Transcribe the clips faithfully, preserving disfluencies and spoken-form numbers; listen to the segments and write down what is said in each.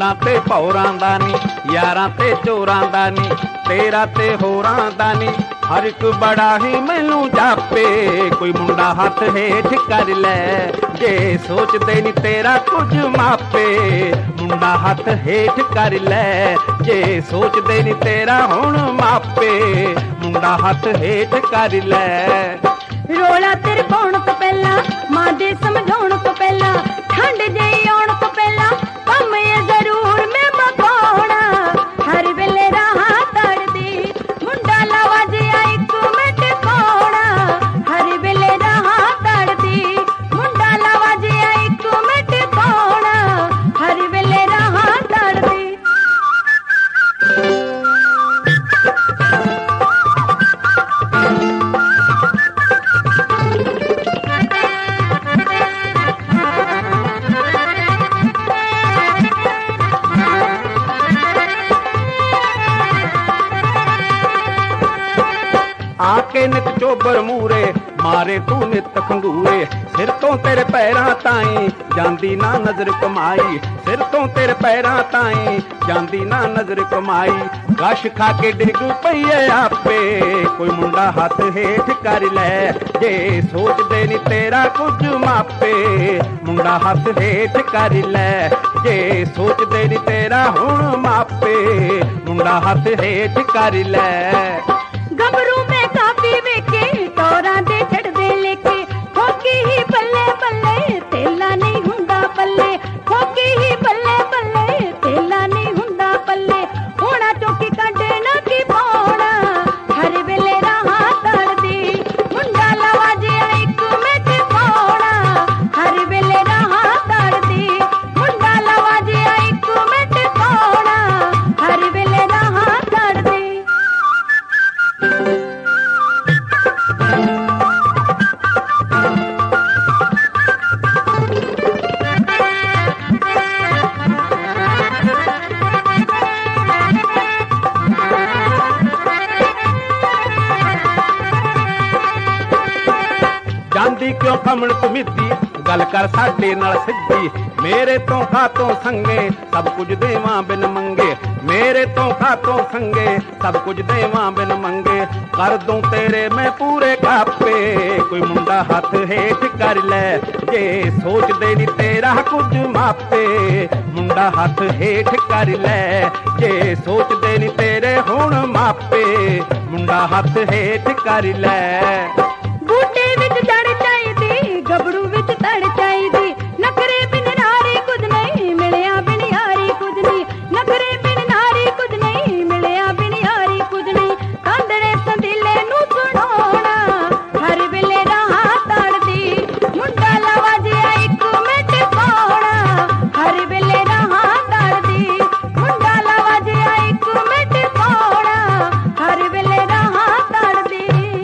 यारां ते भौरां दा नी, यारां ते चोरां दा नी, तेरा ते होरां दा नी, हर एक बड़ा ही मैनू जापे। कोई मुंडा हथ हेठ कर लै जे सोचदे नी तेरा कुछ मापे। मुंडा हथ हेठ कर लै जे सोचदे नी तेरा हुण मापे। मुंडा हथ हेठ कर लै। रोला तेरे पाउण तो पहला, मां दे समझाउण तो पहला, ठंड जेही आउण तो पहला, कम ये जरूर मैं मकाउणा। हर वेले राह तड़दी मुंडा लावा जिया इक मिंट कोणा। हर वेले राह तड़दी मुंडा लावा जिया इक मिंट कोणा। हर वेले राह तड़दी। आके नित चोबर मूरे मारे तू नित खंगूरे। सिर तो तेरे पैरां ताई जांदी ना नजर कमाई। सिर तो तेरे पैरां ताई जांदी ना नजर कमाई। गश खा के डिग पईए आपे। कोई मुंडा हथ हेठ कर लै जे सोचदे नी तेरा कुछ मापे। मुंडा हथ हेठ कर लै जे सोचदे नी तेरा हुण मापे। मुंडा हथ हेठ कर लै। गबरू में काफी वेखे टोरा दे छड़दे लेके। ठोकी ही बल्ले बल्ले तेला नहीं हुंदा पल्ले। ठोकी ही बल्ले बल्ले तेला नहीं हुंदा पल्ले। होना चौकी काढे ना की पाउणा। हर वेले राह तड़दी मुंडा लावा जिया इक मिंट कोणा। हर वेले राह तड़दी मुंडा लावा जिया इक मिंट कोणा। हर वेले राह तड़दी। ਜਾਂਦੀ ਕਿਉਂ ਖਮਣ ਤੁਮਿੱਤੀ ਗੱਲ ਕਰ ਸਾਡੇ ਨਾਲ ਸਿੱਧੀ। ਮੇਰੇ ਤੋਂ ਖਾਤੋਂ ਸੰਗੇ ਸਭ ਕੁਝ ਦੇਵਾਂ ਬਿਨ ਮੰਗੇ। ਮੇਰੇ ਤੋਂ ਖਾਤੋਂ ਸੰਗੇ ਸਭ ਕੁਝ ਦੇਵਾਂ ਬਿਨ ਮੰਗੇ। ਕਰ ਦੂੰ ਤੇਰੇ ਮੈਂ ਪੂਰੇ ਕਾਪੇ। ਕੋਈ ਮੁੰਡਾ ਹੱਥ ਹੇਠ ਕਰ ਲੈ ਜੇ ਸੋਚਦੇ ਨੀ ਤੇਰਾ ਕੁਝ ਮਾਪੇ। ਮੁੰਡਾ ਹੱਥ ਹੇਠ ਕਰ ਲੈ ਜੇ ਸੋਚਦੇ ਨੀ ਤੇਰੇ ਹੁਣ ਮਾਪੇ। ਮੁੰਡਾ ਹੱਥ ਹੇਠ ਕਰ ਲੈ। बूटे विच जड़ चाहिदी गबड़ू विच तड़ चाहिदी। नखरे बिन नारी कुछ नहीं मिलिया बिन यारी कुछ नहीं। नखरे बिन नारी कुछ नहीं मिलिया बिन यारी कुछ नहीं। कांदड़े संदीले नू सुनाउणा। हर वेले राह तड़दी मुंडा लावा जिया इक मिंट कोणा। हर वेले राह तड़दी मुंडा लावा जिया इक मिंट कोणा। हर वेले राह तड़दी।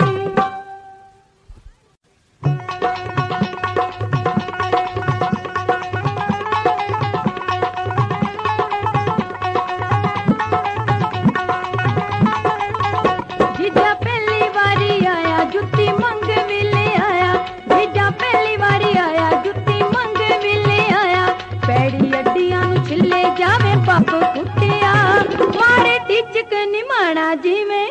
जीजा पहली बारी आया जुत्ती मंग विले आया। जीजा पहली बारी आया जुत्ती मंग विले आया। पैड़ी अड्डियां नू छिले जावे पप कुटिया। मारे टिचक निमाणा जिवें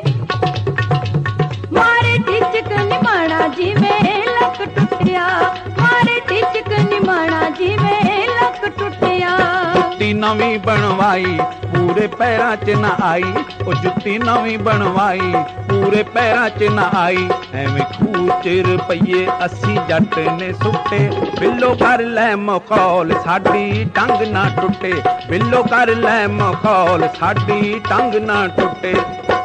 मारे टिचक निमाणा जिवें लक टुटिया। मारे टिचक निमाणा जिवें लक टुटिया। जुत्ती नवीं बनवाई पूरे पैरां च ना आई। ओ जुत्ती नवीं बनवाई पूरे पैरां च ना आई। एवें खूह च रੁਪਈਏ अस्सी जट ने सुट्टे। बिल्लो कर लै मखौल साडी टंग ना टुटे। बिल्लो कर लै मखौल साडी टंग ना टुटे।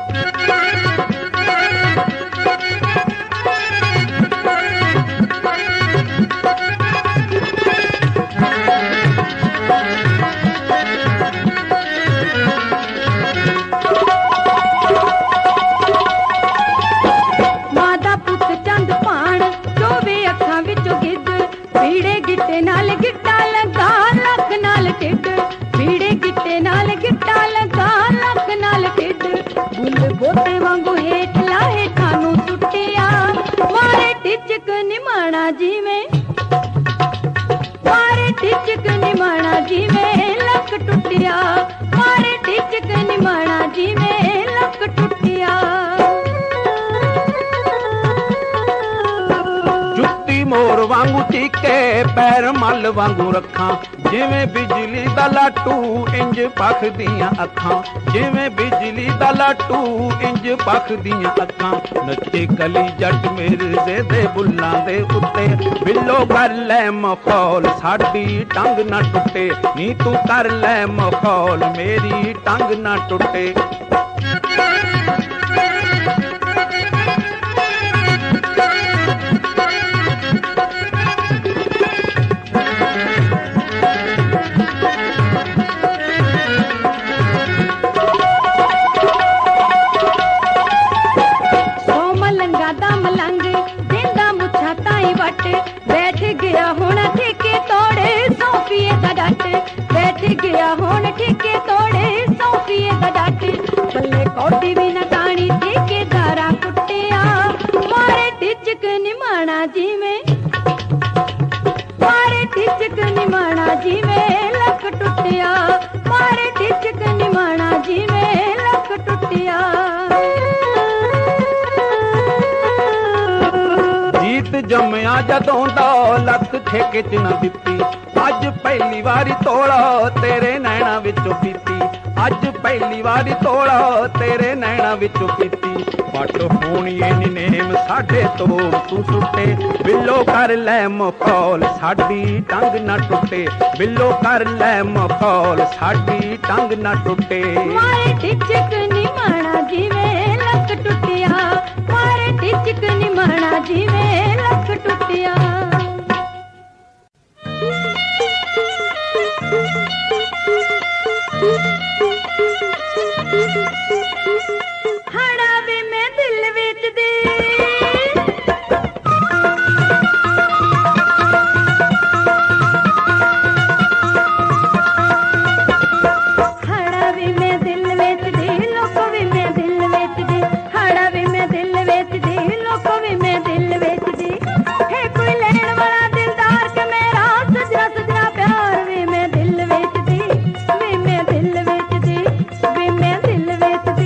मादा पुत चंद पाण चोवे अखां विचों गिद्ध। पीड़े गिट्टे नाल गिट्टा लगा लक नाल टिड्ड। पीड़े गिट्टे नाल गिट्टा लगा लक नाल टिड्ड। बुल बोते वांगू हेठ लाहे ठानू सुटिया। मारे टिचक निमाणा जिवें मारे टिचक निमाणा जिवें लक टुटिया। ਇਹ ਪੈਰ ਮੱਲ ਵਾਂਗੂ ਰੱਖਾਂ ਜਿਵੇਂ ਬਿਜਲੀ ਦਾ ਲਾਟੂ ਇੰਜ ਪਖਦੀਆਂ ਅੱਖਾਂ ਜਿਵੇਂ ਬਿਜਲੀ ਦਾ ਲਾਟੂ ਇੰਜ ਪਖਦੀਆਂ ਅੱਖਾਂ ਨੱਚੇ ਕਲੀ ਜੱਟ ਮਿਰਜ਼ੇ ਦੇ ਬੁੱਲਾਂ ਦੇ ਉੱਤੇ ਬਿੱਲੋ ਕਰ ਲੈ ਮਖੌਲ ਸਾਡੀ ਟੰਗ ਨਾ ਟੁੱਟੇ ਨੀ ਤੂੰ ਕਰ ਲੈ ਮਖੌਲ ਮੇਰੀ ਟੰਗ ਨਾ ਟੁੱਟੇ बैठ गया होना ठेके तोड़े सौंपिए दा डट बैठ गया होना ठेके तोड़े सौंपिए दा डट पल्ले कौडी भी न ताणी ठेकेदारा कुटिया मारे टिचक निमाणा जी में मारे टिचक निमाणा जी में लक टुटिया मारे टिचक निमाणा जी में लक टुटिया जम्मिया जदों दौलत ठेके च न दित्ती अज पहली वारी तोड़ा तेरे नैना विचों पीती अज पहली वारी तोड़ा तेरे नैना विचों पीती पट होणीए नी नेम साडे तोड़ तू सुट्टे बिल्लो कर लै मखौल साडी टंग न टुटे बिल्लो कर लै मखौल साडी टंग न टुटे मारे टिचक निमाणा जिवें लक टुटिया मारे टिचक निमाणा जिवें लक टुटिया हड़ा वे मैं दिल विच दे हड़ा वे मैं दिल विच दे लोक वे मैं दिल विच दे हड़ा वे मैं दिल विच दे लोक वे मैं दिल विच दे है कोई लेण वाला दिलदार के मेरा सजना सजना प्यार वे मैं दिल विच दे वे मैं दिल विच दे वे मैं दिल विच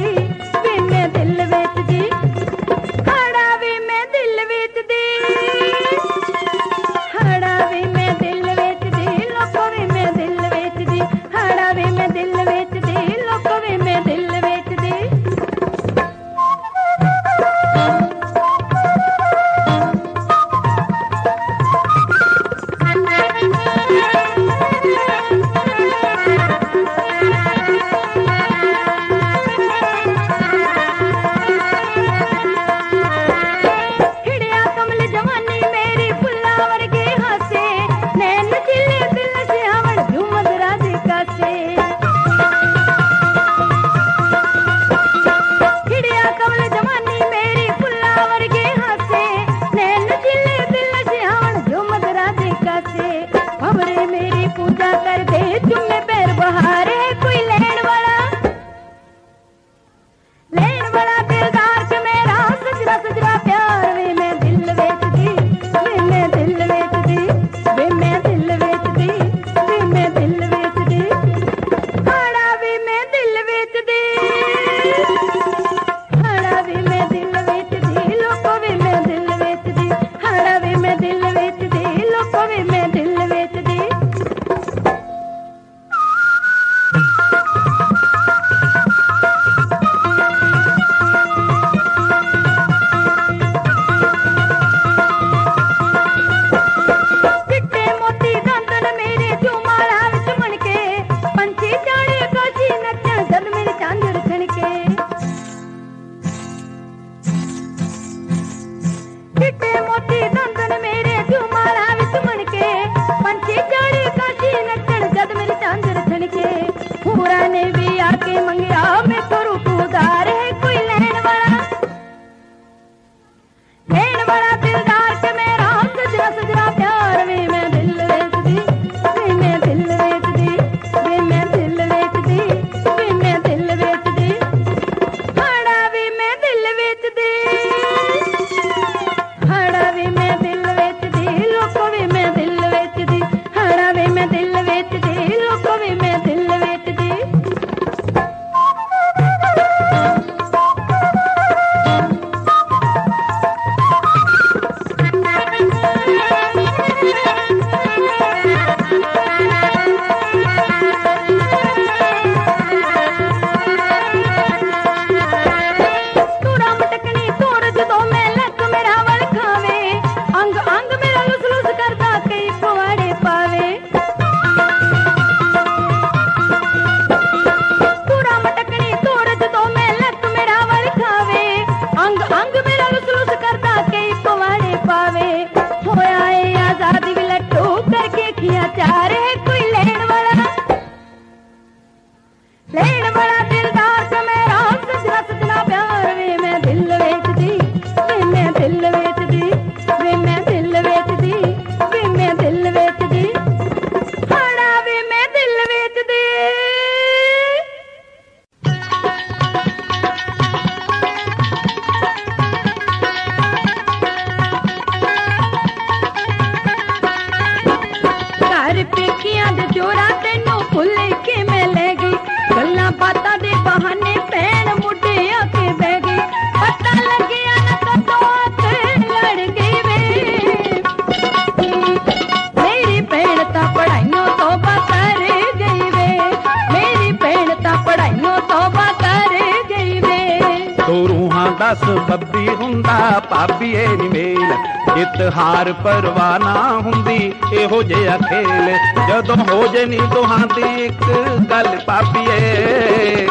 ਸੱਸ ਬੱਬੀ ਹੁੰਦਾ ਭਾਬੀਏ ਨੀ ਮੇਲ, ਜਿੱਤ ਹਾਰ ਪਰਵਾਹ ਨਾ ਹੁੰਦੀ ਇਹੋ ਜਿਹਾ ਖੇਲ, ਜਦੋਂ ਹੋ ਜੇ ਨੀ ਦੋਹਾਂ ਦੀ ਇੱਕ ਗੱਲ ਭਾਬੀਏ,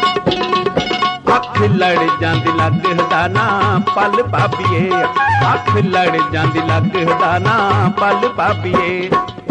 ਅੱਖ ਲੜ ਜਾਂਦੀ ਲੱਗਦਾ ਨਾ ਪਲ ਭਾਬੀਏ, ਅੱਖ ਲੜ ਜਾਂਦੀ ਲੱਗਦਾ ਨਾ ਪਲ ਭਾਬੀਏ।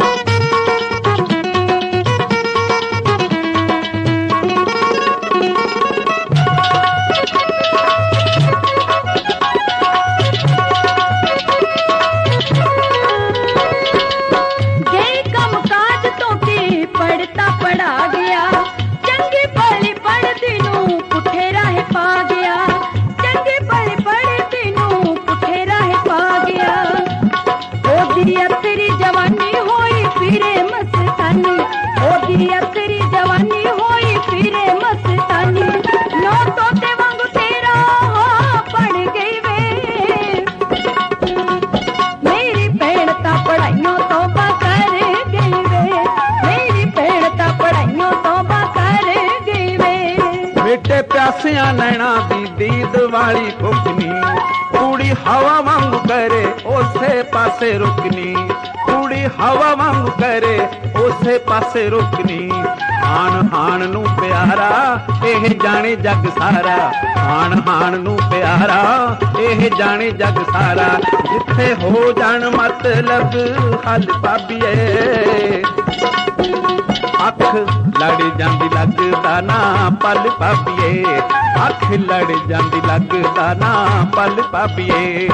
ਪਿਆਸਿਆਂ ਨੈਣਾ ਦੀ ਦੀਦ ਵਾਲੀ ਫੁਕਨੀ, ਕੁੜੀ ਹਵਾ ਵਾਂਗੂ ਕਰੇ ਉਸੇ ਪਾਸੇ ਰੁਕਨੀ, ਕੁੜੀ ਹਵਾ ਵਾਂਗੂ ਕਰੇ ਉਸੇ ਪਾਸੇ ਰੁਕਨੀ, ਹਾਣ ਹਾਣ ਨੂੰ ਪਿਆਰਾ ਇਹ ਜਾਣੇ ਜੱਗ ਸਾਰਾ, ਹਾਣ ਹਾਣ ਨੂੰ ਪਿਆਰਾ ਇਹ ਜਾਣੇ ਜੱਗ ਸਾਰਾ, ਜਿੱਥੇ ਹੋ ਜਾਣ ਮਤਲਬ ਹੱਲ ਭਾਬੀਏ, ਅੱਖ ਲੜ ਜਾਂਦੀ ਲੱਗਦਾ ਨਾ ਪਲ ਭਾਬੀਏ, ਅੱਖ ਲੜ ਜਾਂਦੀ ਲੱਗਦਾ ਨਾ ਪਲ ਭਾਬੀਏ।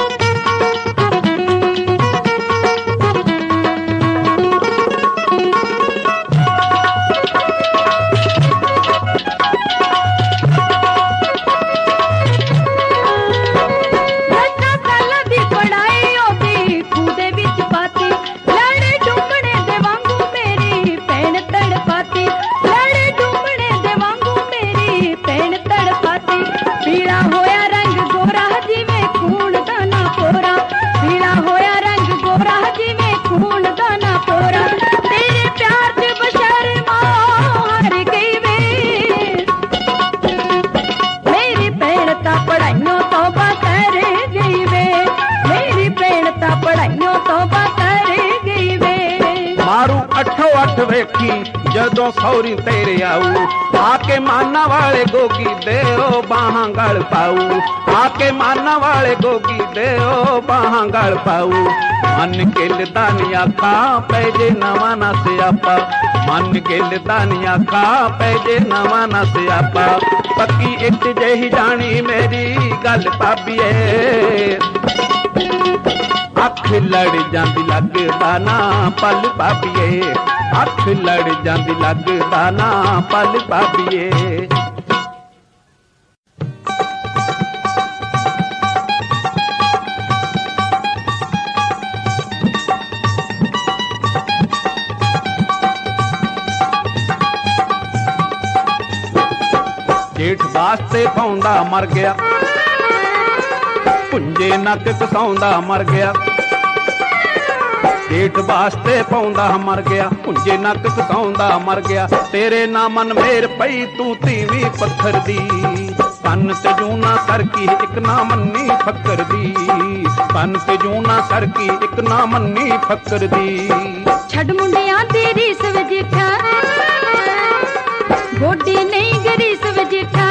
ਵੇਖੀ ਜਦੋਂ ਸੌਰੀ ਤੇਰੇ ਆਊ, ਆ ਕੇ ਮਾਨਾ ਵਾਲੇ ਗੋਗੀ ਦੇਓ ਬਾਹਾਂ ਗਲ ਪਾਊ, ਆ ਕੇ ਮਾਨਾ ਵਾਲੇ ਗੋਗੀ ਦੇਓ ਬਾਹਾਂ ਗਲ ਪਾਊ, ਮਨ ਗਿਲਦਾ ਨੀ ਆਖਾਂ ਪੈ ਜੇ ਨਵਾਂ ਨਾ ਸਿਆਪਾ, ਮਨ ਗਿਲਦਾ ਨੀ ਆਖਾਂ ਪੈ ਜੇ ਨਵਾਂ ਨਾ ਸਿਆਪਾ, ਪੱਕੀ ਇੱਕ ਜਿਹੀ ਜਾਣੀ ਮੇਰੀ ਗੱਲ ਭਾਬੀਏ, ਅੱਖ ਲੜ ਜਾਂਦੀ ਲੱਗਦਾ ਨਾ ਪਲ ਭਾਬੀਏ, ਅੱਖ ਲੜ ਜਾਂਦੀ ਲੱਗਦਾ ਨਾ ਪਲ ਭਾਬੀਏ। ਜੇਠ ਵਾਸਤੇ ਪਾਉਂਦਾ ਮਰ ਗਿਆ, ਪੁੰਜੇ ਨੱਕ ਕਸਾਉਂਦਾ ਮਰ ਗਿਆ, ਜੇਠ ਵਾਸਤੇ ਪਾਉਂਦਾ ਮਰ ਗਿਆ, ਪੁੰਜੇ ਨੱਕ ਕਸਾਉਂਦਾ ਮਰ ਗਿਆ, ਤੇਰੇ ਨਾ ਮਨ ਮੇਰ ਪਈ ਤੂੰ ਧੀਵੀਂ ਪੱਥਰ ਦੀ, ਕੰਨ ਤੇ ਜੂਨਾ ਸਰਕੀ ਇੱਕ ਨਾ ਮੰਨੀ ਫੱਕਰ ਦੀ, ਕੰਨ ਤੇ ਜੂਨਾ ਸਰਕੀ ਇੱਕ ਨਾ ਮੰਨੀ ਫੱਕਰ ਦੀ। ਛੱਡ ਮੁੰਡਿਆਂ ਦੀ ਰੀਸ ਵਜੀਠਾ, ਗੋਡੀ ਨਹੀਂ ਗਰੀਸ ਵਜੀਠਾ,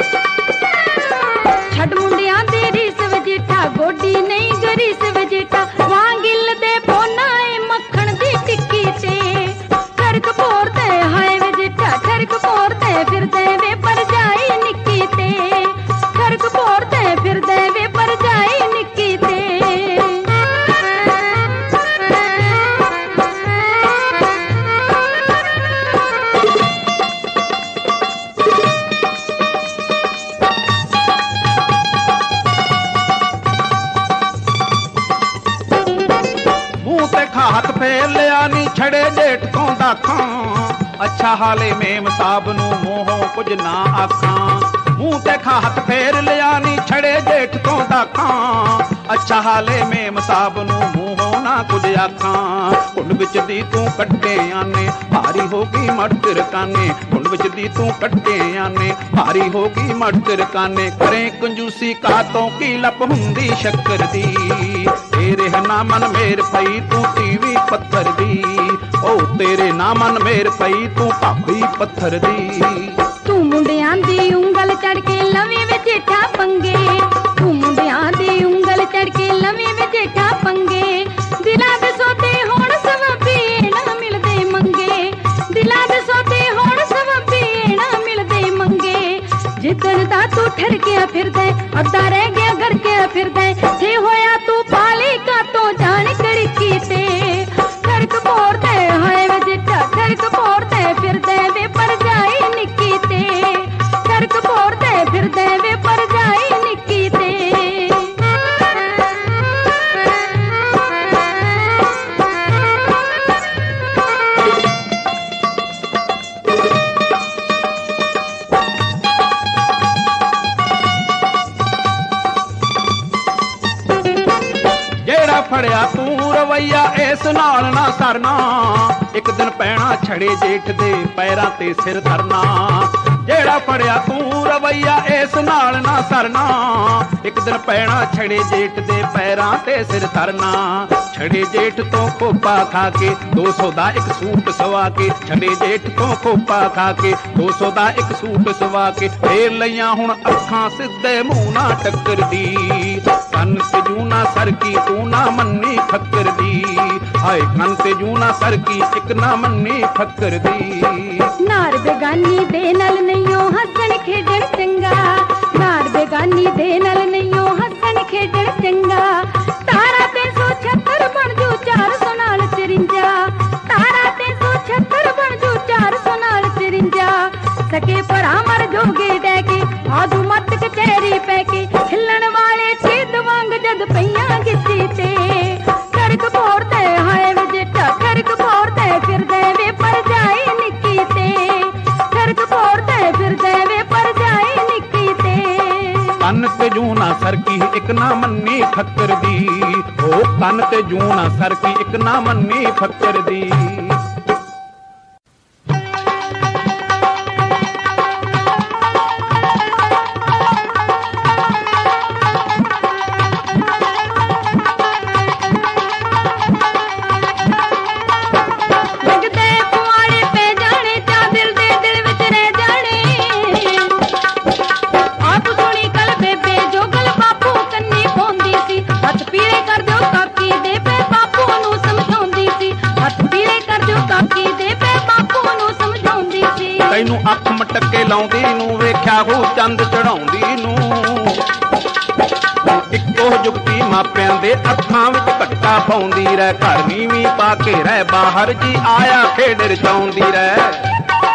ਛੱਡ ਮੁੰਡਿਆਂ ਦੀ ਰੀਸ ਵਜੀਠਾ, ਗੋਡੀ ਨਹੀਂ ਗਰੀਸ ਵਜੀਠਾ, ਵਾਂਗਿਲ ਦੇ ਪੋਨਾ ਏ ਮੱਖਣ ਦੀ ਟਿੱਕੀ ਤੇ, ਠਰਕ ਪੋਰ ਤੇ ਹਾਏ ਵਜੀਠਾ, ਠਰਕ ਪੋਰ ਤੇ ਫਿਰਦੇ ਵੇ ਪਰ ਜਾਈ ਨਿੱਕੀ ਤੇ, ਠਰਕ ਪੋਰ ਤੇ ਫਿਰਦੇ ਵੇ ਪਰ ਜਾਈ ਨਿੱਕੀ ਤੇ। ਹੱਥ ਫੇਰ ਲਿਆ ਨੀ ਛੜੇ ਜੇਠ ਤੋਂ ਦਾਖਾਂ, ਅੱਛਾ ਹਾਲੇ ਮੇਮ ਸਾਬ ਨੂੰ ਮੂੰਹੋਂ ਕੁਝ ਨਾ ਆਖਾਂ, ਮੂੰਹ ਤੇ ਖਾ ਹੱਥ ਫੇਰ ਲਿਆ ਨੀ ਛੜੇ ਜੇਠ ਤੋਂ ਦਾਖਾਂ, ਅੱਛਾ ਹਾਲੇ ਮੇਮ ਸਾਹਿਬ ਨੂੰ ਮੂੰਹੋਂ ਨਾ ਕੁਝ ਆਖਾਂ। ਕੁੰਡ ਵਿੱਚ ਦੀ ਤੂੰ ਕੱਢੇ ਆਨੇ ਭਾਰੀ ਹੋ ਗਈ ਮਟਰ ਕਾਨੇ। ਕੁੰਡ ਵਿੱਚ ਦੀ ਤੂੰ ਕੱਢੇ ਆਨੇ ਭਾਰੀ ਹੋ ਗਈ ਮਟਰ ਕਾਨੇ। ਕਰੇ ਕੰਜੂਸੀ ਕਾਤੋਂ ਕੀ ਲੱਪ ਹੁੰਦੀ ਸ਼ੱਕਰ ਦੀ। ਤੇਰੇ ਨਾ ਮਨ ਮੇਰ ਪਈ ਤੂੰ ਟੀਵੀ ਪੱਥਰ ਦੀ। ਓ ਤੇਰੇ ਨਾ ਮਨ ਮੇਰ ਪਈ ਤੂੰ ਭਾਬੀ ਪੱਥਰ ਦੀ। ਤੂੰ ਮੁੰਡਿਆਂ ਦੀ ਉਂਗਲ ਚੜ ਕੇ ਲਵੀ ਵਿੱਚ ਠਾ ਪੰਗੇ। ਤੂੰ ਮੁੰਡਿਆਂ ਦੀ ਉਂਗਲ ਚੜ ਕੇ ਲਵੀ ਵਿੱਚ ਠਾ ਪੰਗੇ। ਦਿਲਾਂ ਦੇ ਸੌਦੇ ਹੋਣ ਸਵੱਬੀ ਨਾ ਮਿਲਦੇ ਮੰਗੇ। ਦਿਲਾਂ ਦੇ ਸੌਦੇ ਹੋਣ ਸਵੱਬੀ ਨਾ ਮਿਲਦੇ ਮੰਗੇ। ਜਿੱਦਣ ਦਾ ਤੂੰ ਠਰਕਿਆ ਫਿਰਦਾ ਅੱਧਾ ਰਹਿ ਗਿਆ ਗੜਕਿਆ ਫਿਰਦਾ। ਜੇ ਹੋਇਆ ਤੂੰ ਪਾਲੀ ਕਾ ਤੋਂ ਜਾਣ ਕੜਕੀ ਤੇ। ਠਰਕ ਪੋਰਦੇ ਹਾਏ ਵੇ ਜਿੱਟਾ ਠਰਕ ਪੋਰਦੇ ਫਿਰਦੇ ਵੇ ਪਰ ਜਾਈ ਨਿੱਕੀ ਤੇ। ਠਰਕ ਪੋਰਦੇ ਫਿਰਦੇ ਵੇ ਪਰ ਜਾਈ ਨਿੱਕੀ ਤੇ। ਜਿਹੜਾ ਫੜਿਆ ਤੂੰ ਰਵਈਆ ਇਸ ਨਾਲ ਨਾ ਸਰਨਾ। ਇੱਕ ਦਿਨ ਪੈਣਾ ਛੜੇ ਜੇਠ ਦੇ ਪੈਰਾਂ ਤੇ ਸਿਰ ਧਰਨਾ। ਜਿਹੜਾ ਫੜਿਆ ਤੂੰ ਰਵਈਆ ਇਸ ਨਾਲ ਨਾ ਸਰਨਾ। ਇੱਕ ਦਿਨ ਪੈਣਾ ਛੜੇ ਜੇਠ ਦੇ ਪੈਰਾਂ ਤੇ ਸਿਰ ਧਰਨਾ। ਛੜੇ ਜੇਠ ਤੋਂ ਖੋਪਾ ਖਾ ਕੇ ਦੋ ਸੌ ਦਾ ਇੱਕ ਸੂਟ ਸਵਾ ਕੇ। ਛੜੇ ਜੇਠ ਤੋਂ ਖੋਪਾ ਖਾ ਕੇ ਦੋ ਸੌ ਦਾ ਇੱਕ ਸੂਟ ਸਵਾ ਕੇ। ਫੇਰ ਲਈਆਂ ਹੁਣ ਅੱਖਾਂ ਸਿੱਧੇ ਮੂੰਹ ਨਾ ਟੱਕਰਦੀ। ਕੰਨ ਤੇ ਜੂ ਨਾ ਸਰਕੀ ਤੂੰ ਨਾ ਮੰਨੀ ਫੱਕਰ ਦੀ। ਹਾਏ ਕੰਨ ਤੇ ਜੂ ਨਾ ਸਰਕੀ ਇੱਕ ਨਾ ਮੰਨੀ ਫੱਕਰ ਦੀ। ਨਾਰ ਬੇਗਾਨੀ ਦੇ ਨਾਲ ਨਹੀਂਓ ਹੱਸਣ ਖੇਡਣ ਚੰਗਾ। ਨਾਰ ਬੇਗਾਨੀ ਦੇ ਨਾਲ ਨਹੀਂਓ ਹੱਸਣ ਖੇਡਣ ਚੰਗਾ। ਤਾਰਾ ਤੇ ਸੌ ਛੱਤਰ ਬਣ ਜੂ ਚਾਰ ਸੌ ਨਾਲ ਚਰਿੰਜਾ। ਤਾਰਾ ਤੇ ਸੌ ਛੱਤਰ ਬਣ ਜੂ ਚਾਰ ਸੌ ਨਾਲ ਚਰਿੰਜਾ। ਸਕੇ ਭਰਾ ਮਰ ਜੋਗੇ ਡੈ ਕੇ ਆਦੂ ਮੱਤ ਕਚਹਿਰੀ ਪੈ ਕੇ। ਹਿੱਲਣ ਵਾਲੇ ਚੀਦ ਵਾਂਗ ਜਦ ਪਈਆਂ ਗਿੱਤੀ ਤੇ। ਠਰਕ ਪੋਰਦੇ ਹਾਏ ਵੇ ਜਿੱਟਾ ਠਰਕ ਪੋਰਦੇ ਫਿਰਦੇ ਵੇ ਪਰ ਜਾਈ ਨਿੱਕੀ ਤੇ। ਠਰਕ ਪੋਰਦੇ ਫਿਰਦੇ ਵੇ ਪਰ ਜਾਈ ਨਿੱਕੀ ਤੇ। ਕੰਨ ਤੇ ਜੂ ਨਾ ਸਰਕੀ ਇੱਕ ਨਾ ਮੰਨੀ ਫੱਕਰ ਦੀ। ਓ ਕੰਨ ਤੇ ਜੂ ਨਾ ਸਰਕੀ ਇੱਕ ਨਾ ਮੰਨੀ ਫੱਕਰ ਦੀ। ਤੈਨੂੰ ਅੱਖ ਮਟਕੇ ਲਾਉਂਦੀ ਨੂੰ ਵੇਖਿਆ ਹੋ ਚੰਦ ਚੜਾਉਂਦੀ ਨੂੰ। ਇੱਕੋ ਜੁਗਤੀ ਮਾਪਿਆਂ ਦੇ ਅੱਖਾਂ ਵਿੱਚ ਘੱਟਾ ਪਾਉਂਦੀ ਰਹਿ। ਘਰ ਨੀਵੀਂ ਪਾ ਕੇ ਰਹਿ ਬਾਹਰ ਜੀ ਆਇਆ ਖੇਡ ਰਚਾਉਂਦੀ ਰਹਿ।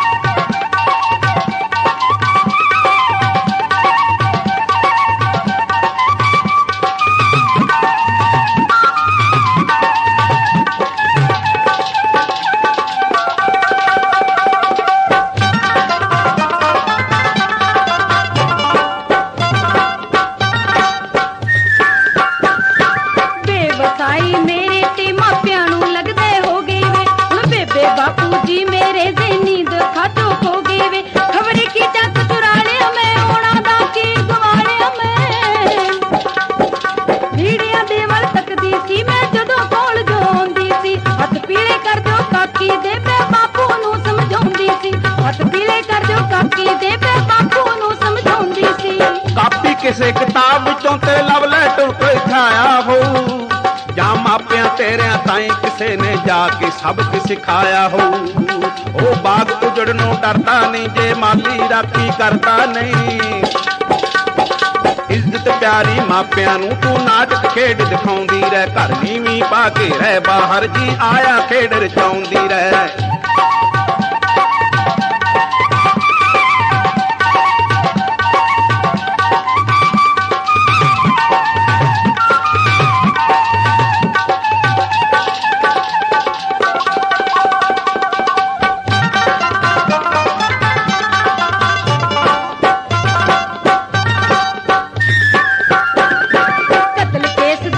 ਕਿਸੇ ਕਿਤਾਬ ਵਿੱਚੋਂ ਤੇ ਲਵ ਲੈਟਰ ਕੋਈ ਛਾਇਆ ਹੋਊ। ਜਾਂ ਮਾਪਿਆਂ ਤੇਰਿਆਂ ਤਾਈਂ ਕਿਸੇ ਨੇ ਜਾ ਕੇ ਸਬਕ ਸਿਖਾਇਆ ਹੋਊ। ਉਹ ਬਾਗ ਉਜੜ ਨੂੰ ਡਰਦਾ ਨਹੀਂ ਜੇ ਮਾਲੀ ਰਾਖੀ ਕਰਦਾ ਨਹੀਂ। ਇੱਜ਼ਤ ਪਿਆਰੀ ਮਾਪਿਆਂ ਨੂੰ ਤੂੰ ਨਾਟਕ ਖੇਡ ਦਿਖਾਉਂਦੀ ਰਹਿ। ਘਰ ਨੀਵੀਂ ਪਾ ਕੇ ਰਹਿ ਬਾਹਰ ਜੀ ਆਇਆ ਖੇਡ ਰਚਾਉਂਦੀ ਰਹਿ। ਕਤਲ ਕੇਸ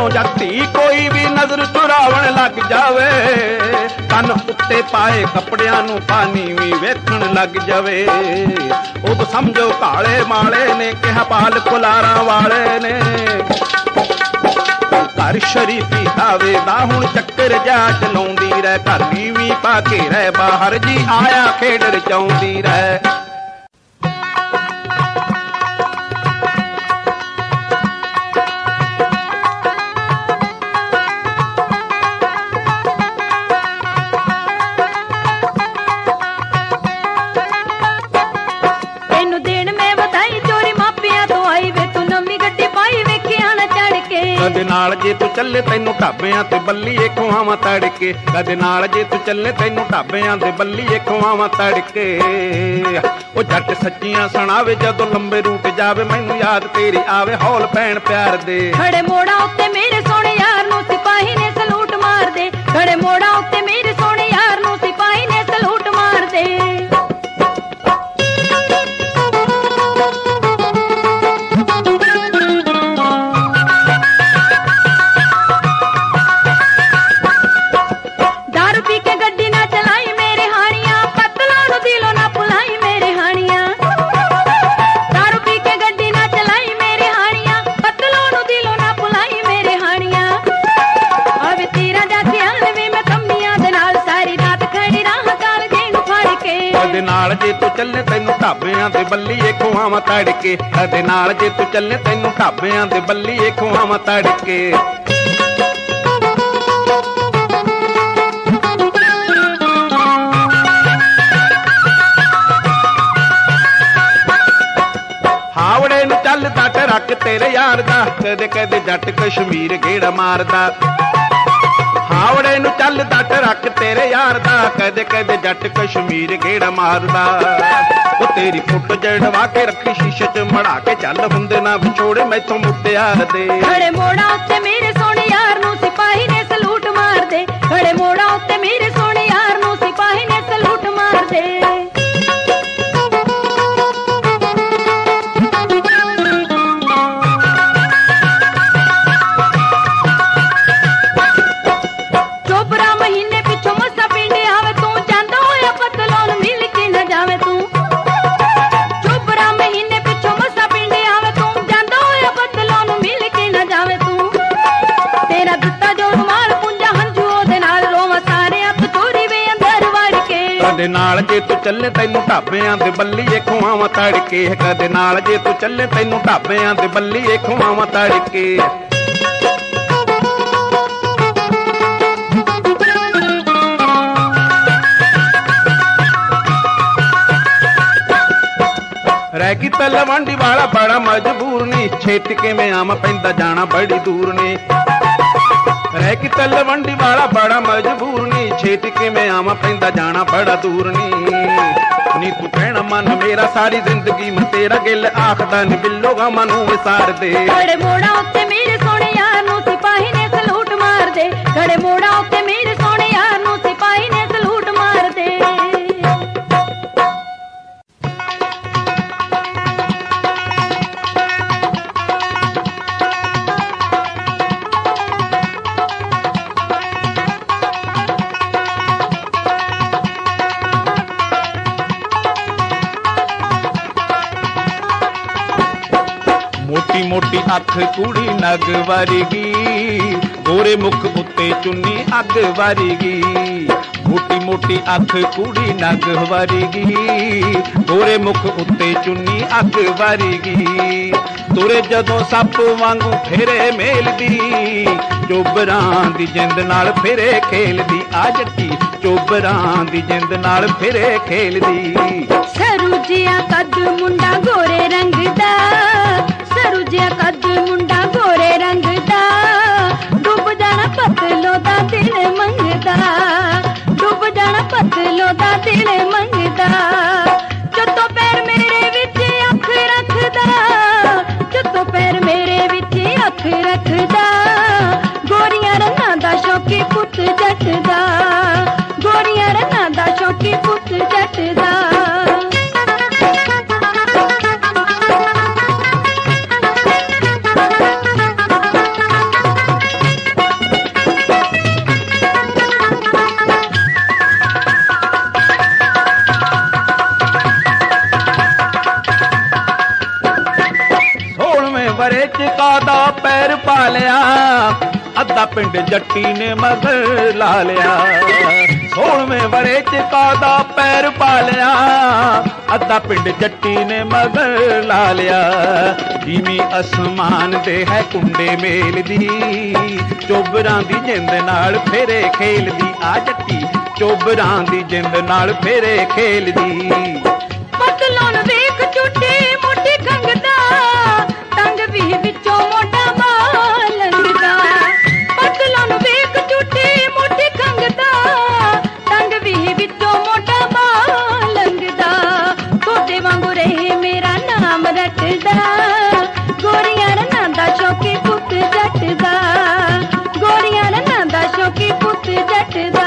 ਜਦੋਂ ਜੱਟੀ ਕੋਈ ਵੀ ਨਜ਼ਰ ਚੁਰਾਵਣ ਲੱਗ ਜਾਵੇ, ਕੰਨ ਉੱਤੇ ਪਾਏ ਕੱਪੜਿਆਂ ਨੂੰ ਪਾਣੀ ਵੀ ਵੇਖਣ ਲੱਗ ਜਾਵੇ, ਉਦੋਂ ਸਮਝੋ ਕਾਲੇ ਮਾਲੇ ਨੇ ਕਿਹਾ ਪਾਲ ਕੁਲਾਰਾਂ ਵਾਲੇ ਨੇ। ਘਰ ਸ਼ਰੀਫੀ ਆਵੇ ਦਾ ਹੁਣ ਚੱਕਰ ਜਾ ਚਲਾਉਂਦੀ ਰਹਿ, ਘਰ ਵੀ ਪਾ ਕੇ ਰਹਿ ਬਾਹਰ ਜੀ ਆਇਆ ਖੇਡ ਰਚਾਉਂਦੀ ਰਹਿ। ਕਦੇ ਨਾਲ ਜੇ ਤੂੰ ਚੱਲੇ ਤੈਨੂੰ ਢਾਬਿਆਂ ਤੇ ਬੱਲੀਏ ਖਵਾਵਾਂ ਤੜਕੇ, ਕਦੇ ਨਾਲ ਜੇ ਤੂੰ ਚੱਲੇ ਤੈਨੂੰ ਢਾਬਿਆਂ ਤੇ ਬੱਲੀਏ ਖਵਾਵਾਂ ਤੜਕੇ। ਉਹ ਜੱਟ ਸੱਚੀਆਂ ਸੁਣਾਵੇ ਜਦੋਂ ਲੰਬੇ ਰੂਟ ਜਾਵੇ, ਮੈਨੂੰ ਯਾਦ ਤੇਰੀ ਆਵੇ ਹੌਲ ਪੈਣ ਪਿਆਰ ਦੇ। ਖੜੇ ਮੋੜਾਂ ਉੱਤੇ ਮੇਰੇ ਸੋਹਣੇ ਯਾਰ ਨੂੰ ਸਿਪਾਹੀ ਨੇ ਸਲੂਟ ਮਾਰਦੇ, ਖੜੇ ਮੋੜਾਂ ਉੱਤੇ ਮੇਰੇ ਸੋਹਣੇ ਯਾਰ ਨੂੰ ਸਿਪਾਹੀ ਨੇ ਸਲੂਟ ਮਾਰਦੇ। ਨਾਲ ਜੇ ਤੂੰ ਚੱਲੇ ਤੈਨੂੰ ਢਾਬਿਆਂ ਤੇ ਬੱਲੀਏ ਖਵਾਵਾਂ ਤੜਕੇ, ਕਦੇ ਨਾਲ ਜੇ ਤੂੰ ਚੱਲੇ ਤੈਨੂੰ ਢਾਬਿਆਂ ਤੇ ਬੱਲੀਏ ਖਵਾਵਾਂ ਤੜਕੇ। ਹਾਵੜੇ ਨੂੰ ਚੱਲਦਾ ਟਰੱਕ ਤੇਰੇ ਯਾਰ ਦਾ, ਕਦੇ ਕਦੇ ਜੱਟ ਕਸ਼ਮੀਰ ਗੇੜਾ ਮਾਰਦਾ। ਹਾਵੜੇ ਨੂੰ ਚੱਲਦਾ ਟਰੱਕ ਤੇਰੇ ਯਾਰ ਦਾ, ਕਦੇ ਕਦੇ ਜੱਟ ਕਸ਼ਮੀਰ ਗੇੜਾ ਮਾਰਦਾ। ਉਹ ਤੇਰੀ ਫੁੱਟ ਜੜਵਾ ਕੇ ਰੱਖੀ ਸ਼ੀਸ਼ੇ 'ਚ ਮੜਾ ਕੇ ਚੱਲ ਹੁੰਦੇ ਨਾ ਵਿਛੋੜੇ ਮੈਥੋਂ ਮੁੱਟਿਆਰ ਦੇ। ਖੜੇ ਮੋੜਾਂ ਉੱਤੇ ਮੇਰੇ ਸੋਹਣੇ ਯਾਰ ਨੂੰ ਸਿਪਾਹੀ ਨੇ ਸਲੂਟ ਮਾਰਦੇ, ਖੜੇ ਮੋੜਾਂ ਉੱਤੇ ਮੇਰੇ ਸੋਹਣੇ ਯਾਰ ਨੂੰ ਸਿਪਾਹੀ ਨੇ ਸਲੂਟ ਮਾਰਦੇ। ਕਦੇ ਨਾਲ ਜੇ ਤੂੰ ਚੱਲੇ ਤੈਨੂੰ ਢਾਬਿਆਂ ਤੇ ਬੱਲੀਏ ਖਵਾਵਾਂ ਤੜਕੇ, ਕਦੇ ਨਾਲ ਜੇ ਤੂੰ ਚੱਲੇ ਤੈਨੂੰ ਢਾਬਿਆਂ ਤੇ ਬੱਲੀਏ ਖਵਾਵਾਂ ਤੜਕੇ। ਰਹਿ ਗਈ ਤਲਵੰਡੀ ਵਾਲਾ ਬੜਾ ਮਜਬੂਰ ਨੀ, ਛੇਤੀ ਕਿਵੇਂ ਆਵਾਂ ਪੈਂਦਾ ਜਾਣਾ ਬੜੀ ਦੂਰ ਨੀ। ਰਹਿ ਗਈ ਤਲਵੰਡੀ ਵਾਲਾ ਬੜਾ ਮਜਬੂਰ ਨੀ, ਛੇਤੀ ਕਿਵੇਂ ਆਵਾਂ ਪੈਂਦਾ ਜਾਣਾ ਬੜਾ ਦੂਰ ਨੀ। ਨੀ ਤੂੰ ਕਹਿਣਾ ਮਨ ਮੇਰਾ ਸਾਰੀ ਜ਼ਿੰਦਗੀ ਮੈਂ ਤੇਰਾ ਗਿੱਲ ਆਖਦਾ ਨੀ ਬਿੱਲੋਗਾ ਮਨੂੰ ਵਿਸਾਰ ਦੇ। ਖੜੇ ਮੋੜਾਂ ਉੱਤੇ ਮੇਰੇ ਸੋਹਣੇ ਯਾਰ ਨੂੰ ਸਿਪਾਹੀ ਨੇ ਸਲੂਟ ਮਾਰਦੇ, ਖੜੇ ਮੋੜਾਂ ਉੱਤੇ ਮੇਰੇ ਸੋਹਣੇ ਯਾਰ ਨੂੰ ਸਿਪਾਹੀ ਨੇ ਸਲੂਟ ਮਾਰਦੇ। ਮੋਟੀ ਮੋਟੀ ਅੱਖ ਕੁੜੀ ਨਗ ਵਰਗੀ, ਗੋਰੇ ਮੁਖ ਉੱਤੇ ਚੁੰਨੀ ਅੱਗ ਵਰਗੀ। ਮੋਟੀ ਮੋਟੀ ਅੱਖ ਕੁੜੀ ਨਗ ਵਰਗੀ, ਗੋਰੇ ਮੁਖ ਉੱਤੇ ਚੁੰਨੀ ਅੱਗ ਵਰਗੀ। ਤੁਰੇ ਜਦੋਂ ਸੱਪ ਵਾਂਗੂ ਫੇਰੇ ਮੇਲਦੀ, ਚੋਬਰਾਂ ਦੀ ਜਿੰਦ ਨਾਲ ਫੇਰੇ ਖੇਲਦੀ। ਆ ਜੱਟੀ ਚੋਬਰਾਂ ਦੀ ਜਿੰਦ ਨਾਲ ਫੇਰੇ ਖੇਲਦੀ। ਸਰੂ ਜਿਹਾ ਕੱਦ ਮੁੰਡਾ ਗੋਰੇ ਰੰਗ ਦਾ, ਸਰੂ ਜਿਹਾ ਕੱਦ ਮੁੰਡਾ ਗੋਰੇ ਰੰਗ ਦਾ। ਡੁੱਬ ਜਾਣਾ ਪਤਲੋ ਦਾ ਦਿਲ ਮੰਗਦਾ, ਡੁੱਬ ਜਾਣਾ ਪਤਲੋ ਦਾ ਦਿਲ ਮੰਗਦਾ। ਜਦੋਂ ਪੈਰ ਮੇਰੇ ਵਿੱਚ ਅੱਖ ਰੱਖਦਾ, ਜਦੋਂ ਪੈਰ ਮੇਰੇ ਵਿੱਚ ਅੱਖ ਰੱਖਦਾ। ਗੋਰੀਆਂ ਰੰਨਾਂ ਦਾ ਸ਼ੌਕੀ ਪੁੱਤ ਜੱਟ ਦਾ, ਗੋਰੀਆਂ ਰੰਨਾਂ ਦਾ ਸ਼ੌਕੀ ਪੁੱਤ ਜੱਟ ਦਾ। ਅੱਧਾ ਪਿੰਡ ਜੱਟੀ ਨੇ ਮਗਰ ਲਾ ਲਿਆ। ਸੋਲਵੇਂ ਵਰੇ ਚ ਕਾਦਾ ਪੈਰ ਪਾ ਲਿਆ, ਅੱਧਾ ਪਿੰਡ ਜੱਟੀ ਨੇ ਮਗਰ ਲਾ ਲਿਆ। ਜਿਵੇਂ ਅਸਮਾਨ ਦੇ ਹੈ ਕੁੰਡੇ ਮੇਲਦੀ, ਚੋਬਰਾਂ ਦੀ ਜਿੰਦ ਨਾਲ ਫੇਰੇ ਖੇਲਦੀ। ਆ ਜੱਟੀ ਚੋਬਰਾਂ ਦੀ ਜਿੰਦ ਨਾਲ ਫੇਰੇ ਖੇਲਦੀ। ਪਤਲੋਂ ਨੂੰ ਵੇਖ ਝੂਠੀ ਮੋਢੀ ਖੰਗਦਾ, ਟੰਗ ਵੀ ਵਿੱਚੋਂ ਮੋਢਾ ਮਾਰ ਲੰਘਦਾ। ਪਤਲੋਂ ਨੂੰ ਵੇਖ ਝੂਠੀ ਮੋਢੀ ਖੰਗਦਾ, ਟੰਗ ਵੀ ਵਿੱਚੋਂ ਮੋਢਾ ਮਾਰ ਲੰਘਦਾ। ਤੁਹਾਡੇ ਵਾਂਗੂ ਰਹੇ ਮੇਰਾ ਨਾਮ ਰੱਟਦਾ, ਗੋਰੀਆਂ ਰੰਨਾਂ ਦਾ ਸ਼ੌਕੀ ਪੁੱਤ ਜੱਟ ਦਾ, ਗੋਰੀਆਂ ਰੰਨਾਂ ਦਾ ਸ਼ੌਕੀ ਪੁੱਤ ਜੱਟ ਦਾ।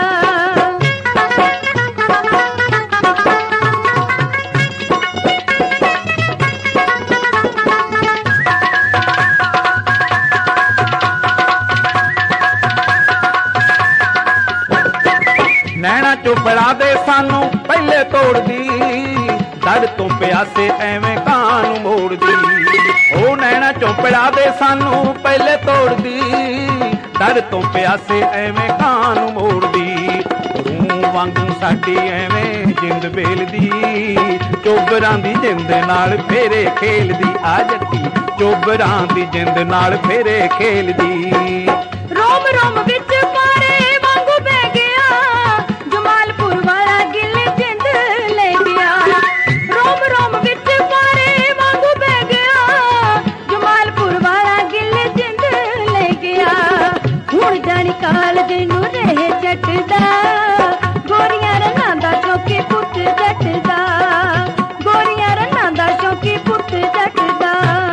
ਨੈਣਾ ਚੋਪੜਾ ਦੇ ਸਾਨੂੰ ਪਹਿਲੇ ਤੋੜਦੀ, ਦਰ ਤੋਂ ਪਿਆਸੇ ਐਵੇਂ ਕਾਂ ਨੂੰ ਮੋੜਦੀ। ਉਹ ਨੈਣਾ ਚੋਪੜਾ ਦੇ ਸਾਨੂੰ ਪਹਿਲੇ ਤੋੜਦੀ, ਦਰ ਤੋਂ ਪਿਆਸੇ ਐਵੇਂ ਕਾਂ ਨੂੰ ਮੋੜਦੀ। ਰੂ ਵਾਂਗੂ ਸਾਡੀ ਐਵੇਂ ਜਿੰਦ ਬੇਲਦੀ, ਚੋਬਰਾਂ ਦੀ ਜਿੰਦ ਨਾਲ ਫੇਰੇ ਖੇਲਦੀ। ਆ ਜੱਟੀ ਚੋਬਰਾਂ ਦੀ ਜਿੰਦ ਨਾਲ ਫੇਰੇ ਖੇਲਦੀ। ਰੋਮ ਰੋਮ ਵਿੱਚ ਮਾਰੇ ਵਾਂਗੂ ਬਹਿ ਗਿਆ, ਜਮਾਲਪੁਰ ਵਾਲਾ ਗਿੱਲ ਜਿੰਦ ਲੈ ਗਿਆ। ਰੋਮ ਰੋਮ ਵਿੱਚ ਮਾਰੇ ਵਾਂਗੂ ਬਹਿ ਗਿਆ, ਜਮਾਲਪੁਰ ਵਾਲਾ ਗਿੱਲ ਜਿੰਦ ਲੈ ਗਿਆ। ਹੁਣ ਜਾਣੀ ਕਾਲਜ ਨੂੰ ਰਹੇ ਜੱਟਦਾ, ਗੋਰੀਆਂ ਰੰਨਾਂ ਦਾ ਸ਼ੌਕੀ ਪੁੱਤ ਜੱਟ ਦਾ, ਗੋਰੀਆਂ ਰੰਨਾਂ ਦਾ ਸ਼ੌਕੀ ਪੁੱਤ ਜੱਟ ਦਾ।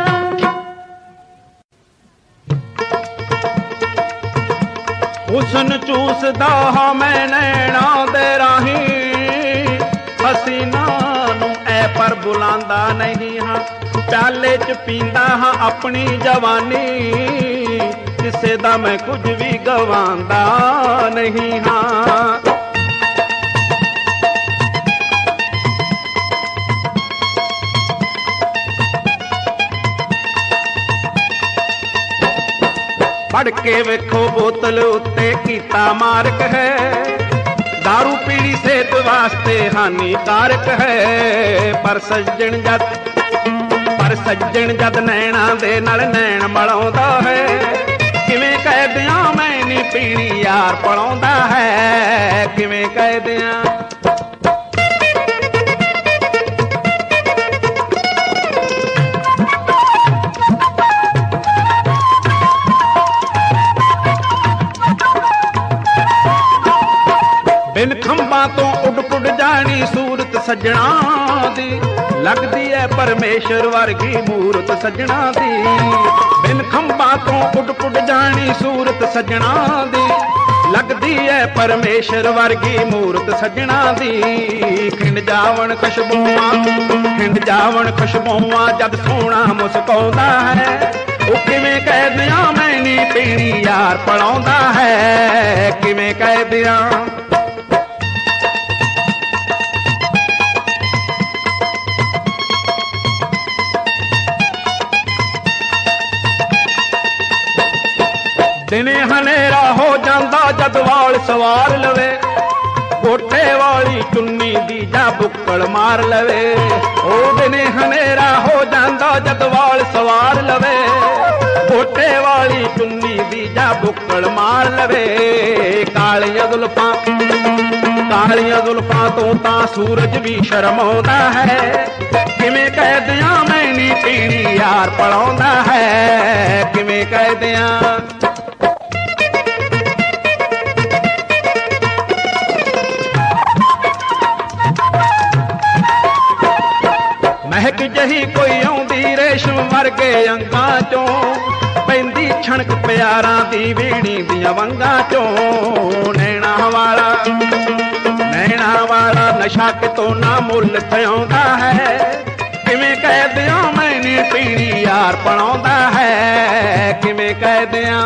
ਹੁਸਨ ਚੂਸਦਾ ਹਾਂ ਮੈਂ ਨੈਣਾ ਦੇ ਰਾਹੀਂ, ਹਸੀਨਾ ਨੂੰ ਐ ਪਰ ਬੁਲਾਂਦਾ ਨਹੀਂ ਹਾਂ। ਪਿਆਲੇ ਚ ਪੀਂਦਾ ਹਾਂ ਆਪਣੀ ਜਵਾਨੀ, ਕਿਸੇ ਦਾ ਮੈਂ ਕੁਝ ਵੀ ਗਵਾਂਦਾ ਨਹੀਂ ਹਾਂ। ਫੜ ਕੇ ਵੇਖੋ ਬੋਤਲ ਉੱਤੇ ਕੀਤਾ ਮਾਰਕ ਹੈ, दारू ਪੀਣੀ ਸਿਹਤ ਵਾਸਤੇ ਹਾਨੀਕਾਰਕ ਹੈ। ਪਰ ਸੱਜਣ ਜਦ ਪਰ ਸੱਜਣ ਜਦ ਨੈਣਾ ਦੇ ਨਾਲ ਨੈਣ ਮਲਾਉਂਦਾ ਹੈ, ਕਿਵੇਂ ਕਹਿ ਦਿਆਂ ਮੈਂ ਨੀ ਪੀਣੀ ਯਾਰ ਪਲਾਉਂਦਾ ਹੈ, ਕਿਵੇਂ ਕਹਿ ਦਿਆਂ। ਬਿਨ ਖੰਭਾਂ ਤੋਂ ਉੱਡ ਪੁੱਡ ਜਾਣੀ ਸੂਰਤ ਸੱਜਣਾ ਦੀ, ਲੱਗਦੀ ਐ ਪਰਮੇਸ਼ਰ ਵਰਗੀ ਮੂਰਤ ਸੱਜਣਾ ਦੀ। ਬਿਨ ਖੰਭਾਂ ਤੋਂ ਉੱਡ ਪੁੱਡ ਜਾਣੀ ਸੂਰਤ ਸੱਜਣਾ ਦੀ, ਲੱਗਦੀ ਐ ਪਰਮੇਸ਼ਰ ਵਰਗੀ ਮੂਰਤ ਸੱਜਣਾ ਦੀ। ਖਿੰਡ ਜਾਵਣ ਖੁਸ਼ਬੂਆਂ ਖਿੰਡ ਜਾਵਣ ਖੁਸ਼ਬੂਆਂ ਜਦ ਸੋਹਣਾ ਮੁਸਕਾਉਂਦਾ ਹੈ, ਉਹ ਕਿਵੇਂ ਕਹਿ ਦਿਆਂ ਮੈਂ ਨੀ ਪੀਣੀ ਯਾਰ ਪਲਾਉਂਦਾ ਹੈ, ਕਿਵੇਂ ਕਹਿ ਦਿਆਂ। ਦਿਨੇ ਹਨੇਰਾ ਹੋ ਜਾਂਦਾ ਜਦ ਵਾਲ ਸਵਾਰ ਲਵੇ, ਕੋਠੇ ਵਾਲੀ ਚੁੰਨੀ ਦੀ ਜਾਂ ਬੁੱਕਲ ਮਾਰ ਲਵੇ। ਉਹ ਦਿਨੇ ਹਨੇਰਾ ਹੋ ਜਾਂਦਾ ਜਦ ਵਾਲ ਸਵਾਰ ਲਵੇ, ਕੋਠੇ ਵਾਲੀ ਚੁੰਨੀ ਦੀ ਜਾਂ ਬੁੱਕਲ ਮਾਰ ਲਵੇ। ਕਾਲੀਆਂ ਜ਼ੁਲਫਾਂ ਕਾਲੀਆਂ ਜ਼ੁਲਫਾਂ ਤੋਂ ਤਾਂ ਸੂਰਜ ਵੀ ਸ਼ਰਮਾਉਂਦਾ ਹੈ, ਕਿਵੇਂ ਕਹਿ ਦਿਆਂ ਮੈਂ ਨੀ ਪੀਣੀ ਯਾਰ ਪਲਾਉਂਦਾ ਹੈ, ਕਿਵੇਂ ਕਹਿ ਦਿਆਂ। ਮਹਿਕ ਜਹੀ ਕੋਈ ਆਉਂਦੀ ਰੇਸ਼ਮ ਵਰਗੇ ਅੰਗਾਂ ਚੋਂ, ਪੈਂਦੀ ਛਣਕ ਪਿਆਰਾਂ ਦੀ ਵੀਣੀ ਦੀਆਂ ਵੰਗਾਂ ਚੋਂ। ਨੈਣਾ ਵਾਲਾ ਨੈਣਾ ਵਾਲਾ ਨਸ਼ਾ ਕਿਤੋਂ ਨਾ ਮੁੱਲ ਥਿਆਉਂਦਾ ਹੈ, ਕਿਵੇਂ ਕਹਿ ਦਿਆਂ ਮੈਂ ਨੀ ਪੀਣੀ ਯਾਰ ਪਲਾਉਂਦਾ ਹੈ, ਕਿਵੇਂ ਕਹਿ ਦਿਆਂ।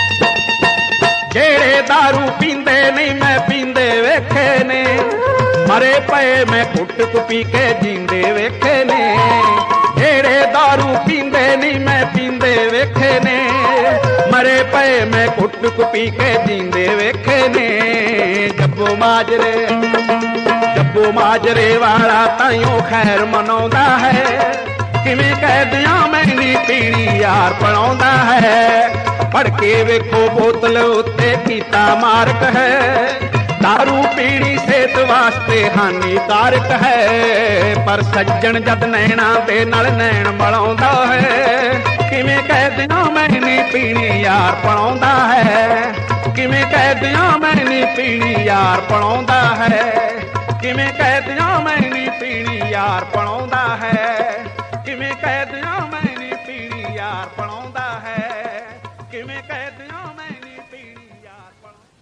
ਜਿਹੜੇ दारू ਪੀਂਦੇ ਨਹੀਂ ਮੈਂ ਪੀਂਦੇ ਵੇਖੇ ਨੇ, मरे पए मैं कुट कु पी के जींदे वेखे ने जेड़े दारू पींदे नी मैं पींदे वेखे ने मरे पए मैं कुट कु पी के जींदे वेखे ने जब्बो माजरे जब्बो माजरे वाला ताइयों खैर मनाउंदा है किवें कह दियां मैनी पीनी यार पढ़ाउंदा है पढ़ के वेखो बोतल उत्ते कीता मार्क है दारू पीनी सेहत वास्ते हानिकारक है पर सज्जन जद नैना दे नाल नैन मलाउंदा है किवें कह दियां मैनी पीनी यार पढ़ाउंदा है किवें कह दियां मैनी पीनी यार पढ़ाउंदा है किवें कह दियां मैनी पीनी यार पढ़ाउंदा है किवें कह दियां मैनी पीनी यार पढ़ाउंदा है किवें कह दियां मैनी पीनी यार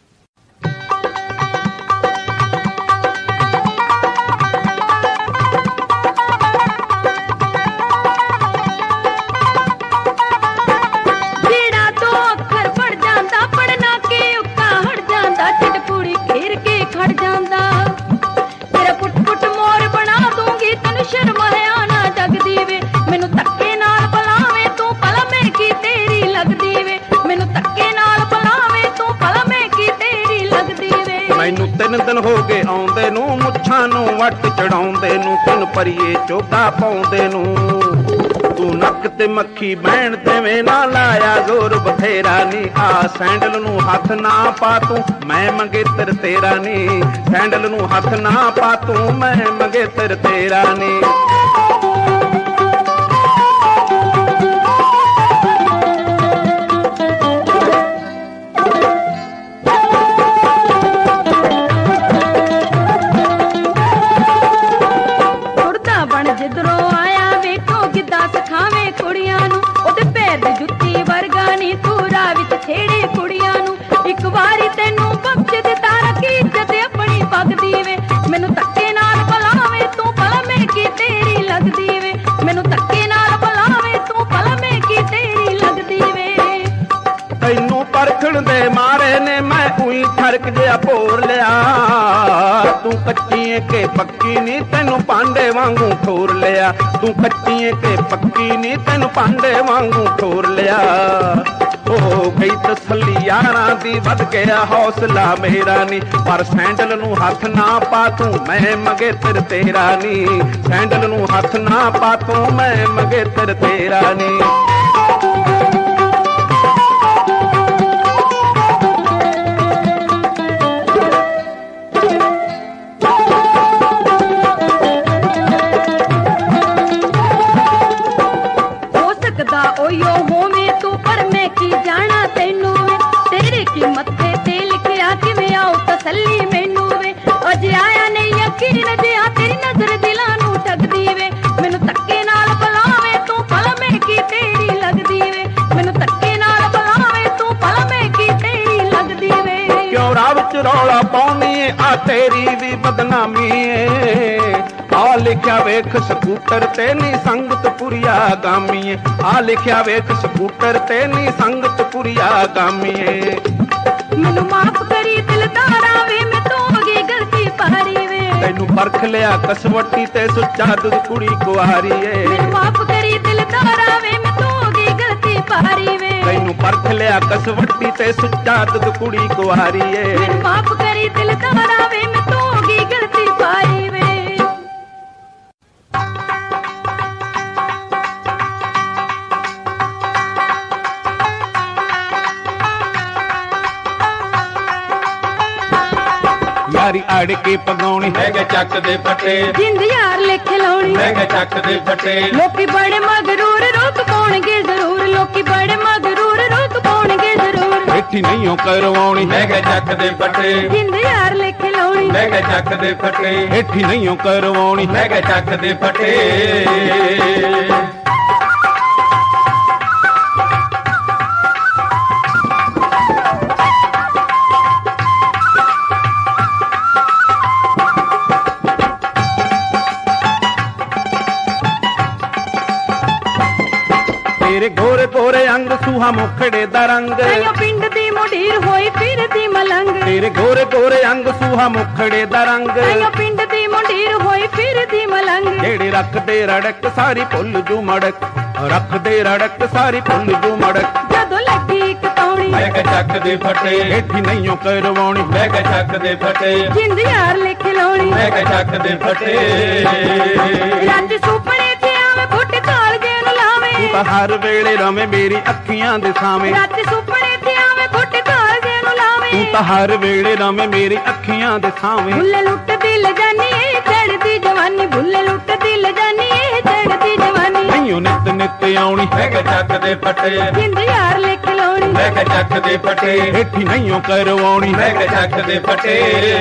ਜਿਹੜਾ ਦੋ ਅੱਖਰ ਪੜ ਜਾਂਦਾ ਪੜਨਾ ਕੇ ਉੱਕਾ ਹਟ ਜਾਂਦਾ ਛਿਟ ਪੂੜੀ ਘੇਰ ਕੇ ਖੜ ਜਾਂਦਾ ਤੇਰਾ ਪੁੱਟ ਪੁੱਟ ਮੋਰ ਬਣਾ ਦੂੰਗੀ ਤੈਨੂੰ ਸ਼ਰਮ ਹੈ ਨਾ ਜਗਦੀ ਵੇ ਮੈਨੂੰ ਧੱਕੇ ਨਾਲ ਬੁਲਾਵੇਂ ਤੂੰ ਭਲਾ ਮੈਂ ਕੀ ਤੇਰੀ ਲੱਗਦੀ ਵੇ ਮੈਨੂੰ ਧੱਕੇ ਨਾਲ ਬੁਲਾਵੇਂ ਤੂੰ ਭਲਾ ਮੈਂ ਕੀ ਤੇਰੀ ਲੱਗਦੀ ਵੇ ਮੈਨੂੰ ਤਿੰਨ ਦਿਨ ਹੋ ਗਏ ਆਉਂਦੇ ਨੂੰ ਮੁੱਛਾਂ ਨੂੰ ਵੱਟ ਚੜਾਉਂਦੇ ਨੂੰ ਤਿੰਨ ਪਰੀਏ ਚੋਗਾ ਪਾਉਂਦੇ ਨੂੰ ਤੂੰ ਨੱਕ ਤੇ ਮੱਖੀ ਬਹਿਣ ਦੇਵੇਂ ਨਾ ਲਾਇਆ ਜ਼ੋਰ ਬਥੇਰਾ ਨੀ ਆ ਸੈਂਡਲ ਨੂੰ ਹੱਥ ਨਾ ਪਾ ਤੂੰ ਮੈਂ ਮੰਗੇਤਰ ਤੇਰਾ ਨੀ ਸੈਂਡਲ ਨੂੰ ਹੱਥ ਨਾ ਪਾ ਤੂੰ ਮੈਂ ਮੰਗੇਤਰ ਤੇਰਾ ਨੀ ਉੜਦਾ ਬਣ ਜਿੱਧਰੋਂ ਆਇਆ ਵੇਖੋ ਕਿੱਦਾਂ ਸਿਖਾਵੇਂ ਕੁੜੀਆਂ ਨੂੰ ਉਹਦੇ ਪੈਰ ਦੀ ਜੁੱਤੀ ਵਰਗਾ ਨੀ ਤੂੰ ਰਾਹ ਵਿੱਚ ਛੇੜੇ ਕੁੜੀਆਂ ਨੂੰ ਇੱਕ ਵਾਰੀ ਤੈਨੂੰ ਬਖਸ਼ ਦਿੱਤਾ ਰੱਖੀ ਇੱਜ਼ਤ ਆਪਣੀ ਪੱਕਦੀ ਵੇ ਮੈਨੂੰ ਧੱਕੇ ਨਾਲ ਬੁਲਾਵੇਂ ਤੂੰ ਭਲਾ ਮੈਂ ਕੀ ਤੇਰੀ ਲੱਗਦੀ ਵੇ ਮੈਨੂੰ ਧੱਕੇ ਨਾਲ ਬੁਲਾਵੇਂ ਤੂੰ ਭਲਾ ਮੈਂ ਕੀ ਤੇਰੀ ਲੱਗਦੀ ਵੇ ਤੈਨੂੰ ਪਰਖਣ ਦੇ ਮਾਰੇ ਨੇ ਮੈਂ ਉਹੀ ਠਰਕ ਜਿਹਾ ਭੋਰ ਲਿਆ ਤੂੰ ਕੱਚੀ ਏ ਕਿ ਪੱਕੀ ਨੀ ਤੈਨੂੰ ਪਾਂਡੇ ਵਾਂਗੂ ਠੋਰ ਲਿਆ ਤੂੰ ਕੱਚੀ ਏ ਕਿ ਪੱਕੀ ਨੀ ਤੈਨੂੰ ਪਾਂਡੇ ਵਾਂਗੂ ਠੋਰ ਲਿਆ ਹੋ ਗਈ ਤਸੱਲੀ ਯਾਰਾਂ ਦੀ ਵੱਧ ਗਿਆ ਹੌਸਲਾ ਮੇਰਾ ਨੀ ਪਰ ਸੈਂਡਲ ਨੂੰ ਹੱਥ ਨਾ ਪਾ ਤੂੰ ਮੈਂ ਮੰਗੇਤਰ ਤੇਰਾ ਨੀ ਸੈਂਡਲ ਨੂੰ ਹੱਥ ਨਾ ਪਾ ਤੂੰ ਮੈਂ ਮੰਗੇਤਰ ਤੇਰਾ ਨੀ ਹੋ ਸਕਦਾ ਓਯੋ ਹੋਵੇਂ ਤੂੰ ਪਰ ਮੈਂ ਕੀ ਜਾਣਾ ਤੈਨੂੰ ਵੇ ਤੇਰੇ ਕੀ ਮੱਥੇ ਤੇ ਲਿਖਿਆ ਕਿਵੇਂ ਆਉ ਤਸੱਲੀ ਮੈਨੂੰ ਵੇ ਅਜੇ ਆਇਆ ਨਹੀਂ ਯਕੀਨ ਜਿਹਾ ਤੇਰੀ ਨਜ਼ਰ ਦਿਲਾਂ ਨੂੰ ਠੱਗਦੀ ਵੇ ਮੈਨੂੰ ਧੱਕੇ ਨਾਲ ਬੁਲਾਵੇਂ ਤੂੰ ਭਲਾ ਮੈਂ ਕੀ ਤੇਰੀ ਲੱਗਦੀ ਵੇ ਮੈਨੂੰ ਧੱਕੇ ਨਾਲ ਬੁਲਾਵੇਂ ਤੂੰ ਭਲਾ ਮੈਂ ਕੀ ਤੇਰੀ ਲੱਗਦੀ ਵੇ ਕਿਉਂ ਰਾਹ ਵਿੱਚ ਰੌਲਾ ਪਾਉਣੀ ਏ ਆ ਤੇਰੀ ਵੀ ਬਦਨਾਮੀ ਏ ਆ ਲਿਖਿਆ ਵੇਖ ਸਕੂਟਰ ਤੇ ਨੀ ਸੰਗਤ ਪੁਰੀਆ ਗਾਮੀ ਏ ਆ ਲਿਖਿਆ ਵੇਖ ਸਕੂਟਰ ਤੇ ਨੀ ਸੰਗਤ ਪੁਰੀਆ ਗਾਮੀ ਏ ਮੈਨੂੰ ਮਾਫ ਕਰੀ ਦਿਲਦਾਰਾ ਵੇ ਮੈਂ ਤੋਂ ਹੋ ਗਈ ਗਲਤੀ ਭਾਰੀ ਵੇ ਤੈਨੂੰ ਪਰਖ ਲਿਆ ਕਸਵੱਟੀ ਤੇ ਸੁੱਚਾ ਦੁੱਧ ਕੁੜੀ ਕੁਆਰੀ ਏ ਮੈਨੂੰ ਮਾਫ ਕਰੀ ਦਿਲਦਾਰਾ ਵੇ ਮੈਂ ਤੋਂ ਹੋ ਗਈ ਗਲਤੀ ਭਾਰੀ ਵੇ ਤੈਨੂੰ ਪਰਖ ਲਿਆ ਕਸਵੱਟੀ ਤੇ ਸੁੱਚਾ ਦੁੱਧ ਕੁੜੀ ਕੁਆਰੀ ਏ ਮੈਨੂੰ ਮਾਫ ਕਰੀ ਦਿਲਦਾਰਾ ਵੇ ਮੈਂ ਤੋਂ ਹੋ ਗਈ ਗਲਤੀ ਭਾਰੀ ਵੇ ਯਾਰੀ ਅੜ ਕੇ ਪਗਾਉਣੀ ਮੈਂ ਕਿਹਾ ਚੱਕ ਦੇ ਫੱਟੇ ਜਿੰਦ ਯਾਰ ਲਿਖ ਲਾਉਣੀ ਮੈਂ ਕਿਹਾ ਚੱਕ ਦੇ ਫੱਟੇ ਲੋਕੀ ਬੜੇ ਮਗਰੂਰ ਰੁਕ ਪਾਉਣਗੇ ਜ਼ਰੂਰ ਲੋਕੀ ਬੜੇ ਮਗਰੂਰ ਰੁਕ ਪਾਉਣਗੇ ਜ਼ਰੂਰ ਬੈਠੀ ਨਹੀਂ ਕਰਵਾਉਣੀ ਮੈਂ ਕਿਹਾ ਚੱਕ ਦੇ ਫੱਟੇ ਜਿੰਦ ਯਾਰ ਲਿਖ ਲਾਉਣੀ ਮੈਂ ਕਿਹਾ ਚੱਕ ਦੇ ਫੱਟੇ ਬੈਠੀ ਨਹੀਂ ਕਰਵਾਉਣੀ ਮੈਂ ਕਿਹਾ ਚੱਕ ਦੇ ਫੱਟੇ ਤੇਰੇ ਗੋਰੇ ਗੋਰੇ ਅੰਗ ਸੂਹਾ ਮੁਖੜੇ ਦਾ ਰੰਗ ਤਾਈਓ ਪਿੰਡ ਦੀ ਮੁੰਡੀਰ ਹੋਈ ਫਿਰਦੀ ਮਲੰਗ ਤੇਰੇ ਗੋਰੇ ਗੋਰੇ ਅੰਗ ਸੂਹਾ ਮੁਖੜੇ ਦਾ ਰੰਗ ਤਾਈਓ ਪਿੰਡ ਦੀ ਮੁੰਡੀਰ ਹੋਈ ਫਿਰਦੀ ਮਲੰਗ ਜਿਹੜੇ ਰੱਖਦੇ ਰੜਕ ਸਾਰੀ ਭੁੱਲ ਜੂ ਮੜਕ ਰੱਖਦੇ ਰੜਕ ਸਾਰੀ ਭੁੱਲ ਜੂ ਮੜਕ ਜਦੋਂ ਲੱਗੀ ਇੱਕ ਤੌਣੀ ਮੈਂ ਕਿ ਚੱਕ ਦੇ ਫਟੇ ਏਠੀ ਨਹੀਂਓ ਕਰਵਾਉਣੀ ਮੈਂ ਕਿ ਚੱਕ ਦੇ ਫਟੇ ਜਿੰਦ ਯਾਰ ਲਿਖ ਲਾਉਣੀ ਮੈਂ ਕਿ ਚੱਕ ਦੇ ਫਟੇ ਰੱਜ ਸੁਪਨੇ ਤੇ ਆਵੇ ਫੁੱਟ ਕਾਲਜੇ ਨੂੰ ਲਾਵੇ ਤੂੰ ਤਾਂ ਹਰ ਵੇਲੇ ਰਵੇਂ ਮੇਰੀ ਅੱਖੀਆਂ ਦੇ ਸਾਵੇਂ ਰੱਜ ਸੁਪਨੇ ਤੇ ਆਵੇ ਫੁੱਟ ਕਾਲਜੇ ਨੂੰ ਲਾਵੇ ਤੂੰ ਤਾਂ ਹਰ ਵੇਲੇ ਰਵੇਂ ਮੇਰੀ ਅੱਖੀਆਂ ਦੇ ਸਾਵੇਂ ਭੁੱਲੇ ਲੁੱਟਦੀ ਲਜਾਨੀ ਏ ਚੜਦੀ ਜਵਾਨੀ ਭੁੱਲੇ ਲੁੱਟਦੀ ਲਜਾਨੀ ਏ ਚੜਦੀ ਜਵਾਨੀ ਨਹੀਂਓ ਨਿੱਤ ਨਿੱਤ ਆਉਣੀ ਮੈਂ ਕਿ ਚੱਕ ਦੇ ਫਟੇ ਜਿੰਦ ਯਾਰ ਲਿਖ ਲਾਉਣੀ ਮੈਂ ਕਿ ਚੱਕ ਦੇ ਫਟੇ ਏਠੀ ਨਹੀਂਓ ਕਰਵਾਉਣੀ ਮੈਂ ਕਿ ਚੱਕ ਦੇ ਫਟੇ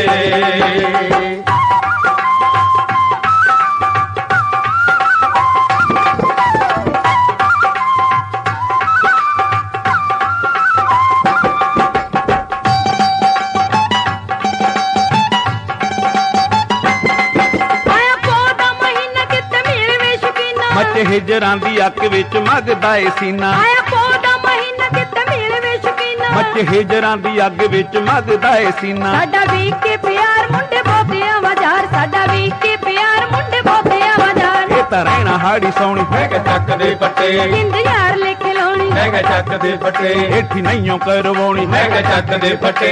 ਮੱਚ ਹਿਜਰਾਂ ਦੀ ਅੱਖ ਵਿੱਚ ਮਗਦਾ ਏ ਸੀਨਾ ਆਇਆ ਪੌਦਾ ਮਹੀਨਾ ਕਿਤੇ ਮਿਲ ਵੇ ਸ਼ਕੀਨਾ ਮੱਚ ਹਿਜਰਾਂ ਦੀ ਅੱਗ ਵਿੱਚ ਮਗਦਾ ਏ ਸੀਨਾ ਸਾਡਾ ਵੇਖ ਕੇ ਪਿਆਰ ਮੁੰਡੇ ਬਹੁਤੇ ਆਵਾਜ਼ਾਰ ਸਾਡਾ ਵੇਖ ਕੇ ਪਿਆਰ ਮੁੰਡੇ ਬਹੁਤੇ ਆਵਾਜ਼ਾਰ ਇਹ ਤਾਂ ਰਹਿਣਾ ਹਾੜੀ ਸੋਹਣੀ ਮੈਂ ਕਿ ਚੱਕ ਦੇ ਫਟੇ ਜਿੰਦ ਯਾਰ ਲਿਖ ਲਾਉਣੀ ਮੈਂ ਕਿ ਚੱਕ ਦੇ ਫਟੇ ਏਠੀ ਨਹੀਂਓ ਕਰਵਾਉਣੀ ਮੈਂ ਕਿ ਚੱਕ ਦੇ ਫਟੇ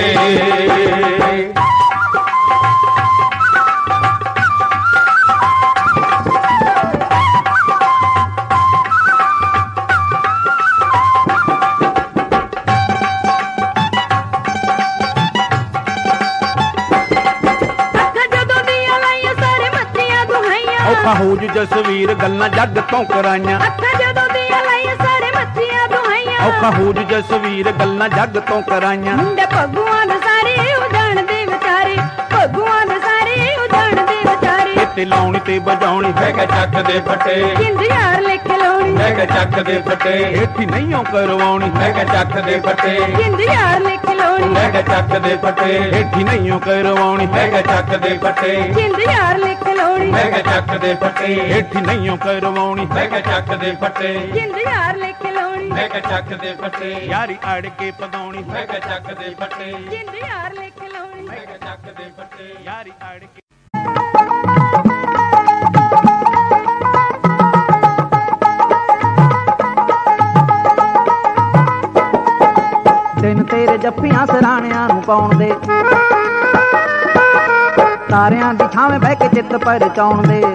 ਔਖਾ ਹੋ ਜੂ ਜਸਵੀਰ ਗੱਲਾਂ ਜੱਗ ਤੋਂ ਕਰਾਈਆਂ ਅੱਖਾਂ ਜਦੋਂ ਦੀਆਂ ਲਾਈਆਂ ਸਾਰੇ ਮੱਥੀਆਂ ਦੁਹਾਈਆਂ ਔਖਾ ਹੋ ਜੂ ਜਸਵੀਰ ਗੱਲਾਂ ਜੱਗ ਤੋਂ ਕਰਾਈਆਂ ਮੁੰਡੇ ਭਗਵਾਨ ਦੇ ਸਾਰੇ ਉਹ ਜਾਣਦੇ ਵਿਚਾਰੇ ਭਗਵਾਨ ਦੇ ਸਾਰੇ ਉਹ ਜਾਣਦੇ ਵਿਚਾਰੇ ਤੇ ਲਾਉਣੀ ਤੇ ਵਜਾਉਣੀ ਮੈਂ ਕਿ ਚੱਕ ਦੇ ਫਟੇ ਜਿੰਦ ਯਾਰ ਲਿਖ ਲਾਉਣੀ ਮੈਂ ਕਿ ਚੱਕ ਦੇ ਫਟੇ ਏਠੀ ਨਹੀਂਓ ਕਰਵਾਉਣੀ ਮੈਂ ਕਿ ਚੱਕ ਦੇ ਫਟੇ ਜਿੰਦ ਯਾਰ ਲਿਖ ਲਾਉਣੀ ਮੈਂ ਕਿ ਚੱਕ ਦੇ ਫਟੇ ਏਠੀ ਨਹੀਂਓ ਕਰਵਾਉਣੀ ਮੈਂ ਕਿ ਚੱਕ ਦੇ ਫਟੇ ਜਿੰਦ ਯਾਰ ਲਿਖ ਲਾਉਣੀ ਮੈਂ ਕਿ ਚੱਕ ਦੇ ਫਟੇ ਏਠੀ ਨਹੀਂਓ ਕਰਵਾਉਣੀ ਮੈਂ ਕਿ ਚੱਕ ਦੇ ਫਟੇ ਜਿੰਦ ਯਾਰ ਲਿਖ ਲਾਉਣੀ ਮੈਂ ਕਿ ਚੱਕ ਦੇ ਫਟੇ ਯਾਰੀ ਅੜ ਕੇ ਪਦਾਉਣੀ ਮੈਂ ਕਿ ਚੱਕ ਦੇ ਫਟੇ ਜਿੰਦ ਯਾਰ ਲਿਖ ਲਾਉਣੀ ਮੈਂ ਕਿ ਚੱਕ ਦੇ ਫਟੇ ਯਾਰੀ ਅੜ ਕੇ ਦਿਨ ਤੇਰੇ ਜੱਫੀਆਂ ਸਰਾਣਿਆਂ ਨੂੰ ਪਾਉਣ ਦੇ ਤਾਰਿਆਂ ਦੀ ਛਾਵੇਂ ਬਹਿ ਕੇ ਚਿੱਤ ਪਰਚਾਉਣ ਦੇ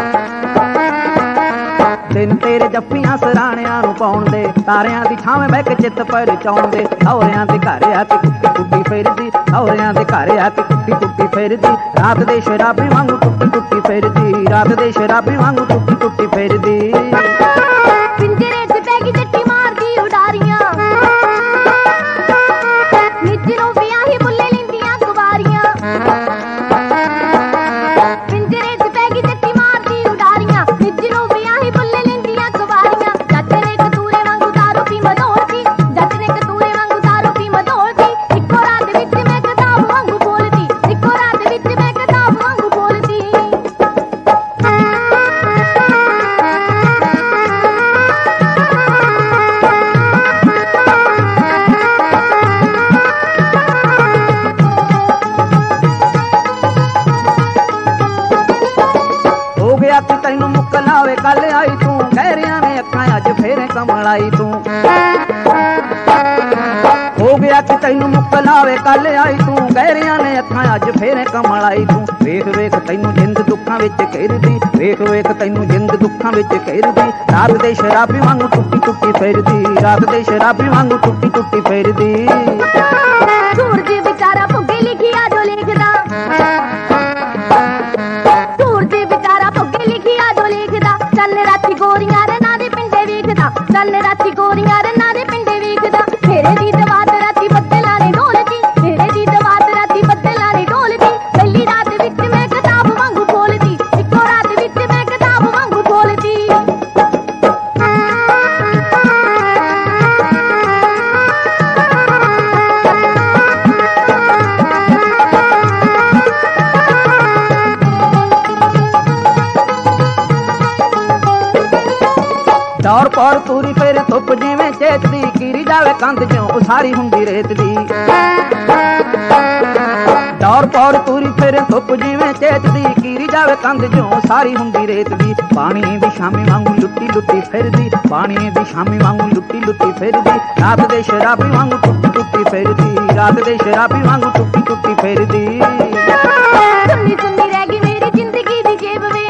ਦਿਨ ਤੇਰੇ ਜੱਫੀਆਂ ਸਰਾਣਿਆਂ ਨੂੰ ਪਾਉਣ ਦੇ ਤਾਰਿਆਂ ਦੀ ਛਾਵੇਂ ਬਹਿ ਕੇ ਚਿੱਤ ਪਰਚਾਉਣ ਦੇ ਸਹੁਰਿਆਂ ਦੇ ਘਰ ਆ ਕੇ ਕੁੱਟੀ ਕੁੱਟੀ ਫਿਰਦੀ ਸਹੁਰਿਆਂ ਦੇ ਘਰ ਆ ਕੇ ਕੁੱਟੀ ਕੁੱਟੀ ਫਿਰਦੀ ਰਾਤ ਦੇ ਸ਼ਰਾਬੀ ਵਾਂਗੂ ਟੁੱਟੀ ਟੁੱਟੀ ਫਿਰਦੀ ਰਾਤ ਦੇ ਸ਼ਰਾਬੀ ਵਾਂਗੂ ਟੁੱਟੀ ਟੁੱਟੀ ਫਿਰਦੀ ਪਿੰਜਰੇ 'ਚ ਬਹਿ ਕੇ ਜੱਟੀ ਮਾਰਦੀ ਉਡਾਰੀਆਂ ਨਿੱਜਰੋਂ ਵਿਆਹੀ ਬੁੱਲੇ ਲਿੰਦੀਆਂ ਕੁਵਾਰੀਆਂ ਪਿੰਜਰੇ 'ਚ ਬਹਿ ਕੇ ਜੱਟੀ ਮਾਰਦੀ ਉਡਾਰੀਆਂ ਨਿੱਜਰੋਂ ਵਿਆਹੀ ਬੁੱਲੇ ਲਿੰਦੀਆਂ ਕੁਵਾਰੀਆਂ ਜੱਟ ਨੇ ਕਤੂਰੇ ਵਾਂਗੂ ਦਾਰੂ ਪੀ ਮਧੋਲਦੀ ਜੱਟ ਨੇ ਕਤੂਰੇ ਵਾਂਗੂ ਦਾਰੂ ਪੀ ਮਧੋਲਦੀ ਇੱਕੋ ਰਾਤ ਵਿੱਚ ਮੈਂ ਕਿਤਾਬ ਵਾਂਗੂ ਬੋਲਦੀ ਇੱਕੋ ਰਾਤ ਵਿੱਚ ਮੈਂ ਕਿਤਾਬ ਵਾਂਗੂ ਬੋਲਦੀ ਹੋ ਗਿਆ ਕਿ ਤੈਨੂੰ ਮੁਕਲਾਵੇ ਕੱਲ ਆਈ ਤੂੰ ਗਹਿਰਿਆਂ ਨੇ ਅੱਖਾਂ ਅੱਜ ਫੇਰੇ ਕਮਲਾਈ ਤੂੰ ਹੋ ਗਿਆ ਕਿ ਤੈਨੂੰ ਮੁਕਲਾਵੇ ਕੱਲ ਆਈ ਤੂੰ ਗਹਿਰਿਆਂ ਨੇ ਅੱਖਾਂ ਅੱਜ ਫੇਰੇ ਕਮਲਾਈ ਤੂੰ ਵੇਖ ਵੇਖ ਤੈਨੂੰ ਜਿੰਦ ਦੁੱਖਾਂ ਵਿੱਚ ਘਿਰਦੀ ਵੇਖ ਵੇਖ ਤੈਨੂੰ ਜਿੰਦ ਦੁੱਖਾਂ ਵਿੱਚ ਘਿਰਦੀ ਰਾਤ ਦੇ ਸ਼ਰਾਬੀ ਵਾਂਗੂ ਟੁੱਟੀ ਟੁੱਟੀ ਫਿਰਦੀ ਰਾਤ ਦੇ ਸ਼ਰਾਬੀ ਵਾਂਗੂ ਟੁੱਟੀ ਟੁੱਟੀ ਫਿਰਦੀ ਸੂਰਜ ਵਿਚਾਰਾ ਭੁੱਗੇ ਲਿਖਿਆ ਜੋ ਲਿਖਦਾ ਸੂਰਜ ਵਿਚਾਰਾ ਭੁੱਗੇ ਲਿਖਿਆ ਜੋ ਲਿਖਦਾ ਚੱਲ ਰਾਤੀ ਗੋਰੀਆਂ ਦੇ ਨਾਂ ਦੇ ਪਿੰਡੇ ਵੇਖਦਾ ਚੱਲ ਰਾਤੀ ਗੋਰੀਆਂ ਦੇ ਨਾਂ ਦੇ ਪਿੰਡੇ ਵੇਖਦਾ ਫੇਰੇ ਦੀ ਦਵਾਤ ਰਾਤੀ ਬੱਦਲਾਂ ਨੇ ਢੋਲਦੀ ਫੇਰੇ ਦੀ ਦਵਾਤ ਰਾਤੀ ਬੱਦਲਾਂ ਨੇ ਢੋਲਦੀ ਪਹਿਲੀ ਰਾਤ ਵਿੱਚ ਮੈਂ ਕਿਤਾਬ ਵਾਂਗੂ ਖੋਲਦੀ ਇੱਕੋ ਰਾਤ ਵਿੱਚ ਮੈਂ ਕਿਤਾਬ ਵਾਂਗੂ ਖੋਲਦੀ ਦੌਰ ਪੌਰ ਤੂਰੀ ਫੇਰ ਧੁੱਪ ਜਿਵੇਂ ਚੇਤਦੀ ਕੀਰੀ ਜਾਵੇ ਕੰਧ ਚੋਂ ਉਸਾਰੀ ਹੁੰਦੀ ਰੇਤ ਦੀ ਦੌਰ ਪੌਰ ਤੂਰੀ ਫੇਰ ਧੁੱਪ ਜਿਵੇਂ ਚੇਤਦੀ ਕੀਰੀ ਜਾਵੇ ਕੰਧ ਚੋਂ ਸਾਰੀ ਹੁੰਦੀ ਰੇਤ ਦੀ ਪਾਣੀ ਦੀ ਸ਼ਾਮੀ ਵਾਂਗੂ ਲੁੱਟੀ ਲੁੱਟੀ ਫਿਰਦੀ ਪਾਣੀ ਦੀ ਸ਼ਾਮੀ ਵਾਂਗੂ ਲੁੱਟੀ ਲੁੱਟੀ ਫਿਰਦੀ ਰਾਤ ਦੇ ਸ਼ਰਾਬੀ ਵਾਂਗੂ ਟੁੱਟੀ ਟੁੱਟੀ ਫਿਰਦੀ ਰਾਤ ਦੇ ਸ਼ਰਾਬੀ ਵਾਂਗੂ ਟੁੱਟੀ ਟੁੱਟੀ ਫਿਰਦੀ ਸੁੰਨੀ ਸੁੰਨੀ ਰਹਿ ਗਈ ਮੇਰੀ ਜ਼ਿੰਦਗੀ ਦੀ ਜੇਬ ਵੇ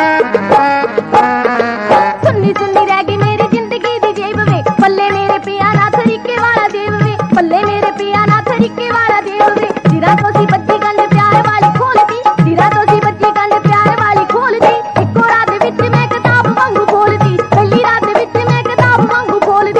ਸੁੰਨੀ ਸੁੰਨੀ ਰਹਿ ਗਈ ਮੇਰੀ ਜ਼ਿੰਦਗੀ ਦੀ ਜੇਬ ਵੇ ਪੱਲੇ ਮੇਰੇ ਪਿਆ ਨਾ ਤਰੀਕੇ ਵਾਲਾ ਦੇਵ ਵੇ ਪੱਲੇ ਮੇਰੇ ਪਿਆ ਨਾ ਤਰੀਕੇ ਵਾਲਾ ਦੇਵ ਵੇ ਸਿਰਾਂ ਤੋਂ ਸੀ ਬੱਜੀ ਗੱਲ ਪਿਆਰ ਵਾਲੀ ਖੋਲਦੀ ਸਿਰਾਂ ਤੋਂ ਸੀ ਬੱਜੀ ਗੱਲ ਪਿਆਰ ਵਾਲੀ ਖੋਲਦੀ ਇੱਕੋ ਰਾਤ ਵਿੱਚ ਮੈਂ ਕਿਤਾਬ ਵਾਂਗੂ ਖੋਲਦੀ ਪਹਿਲੀ ਰਾਤ ਵਿੱਚ ਮੈਂ ਕਿਤਾਬ ਵਾਂਗੂ ਖੋਲਦੀ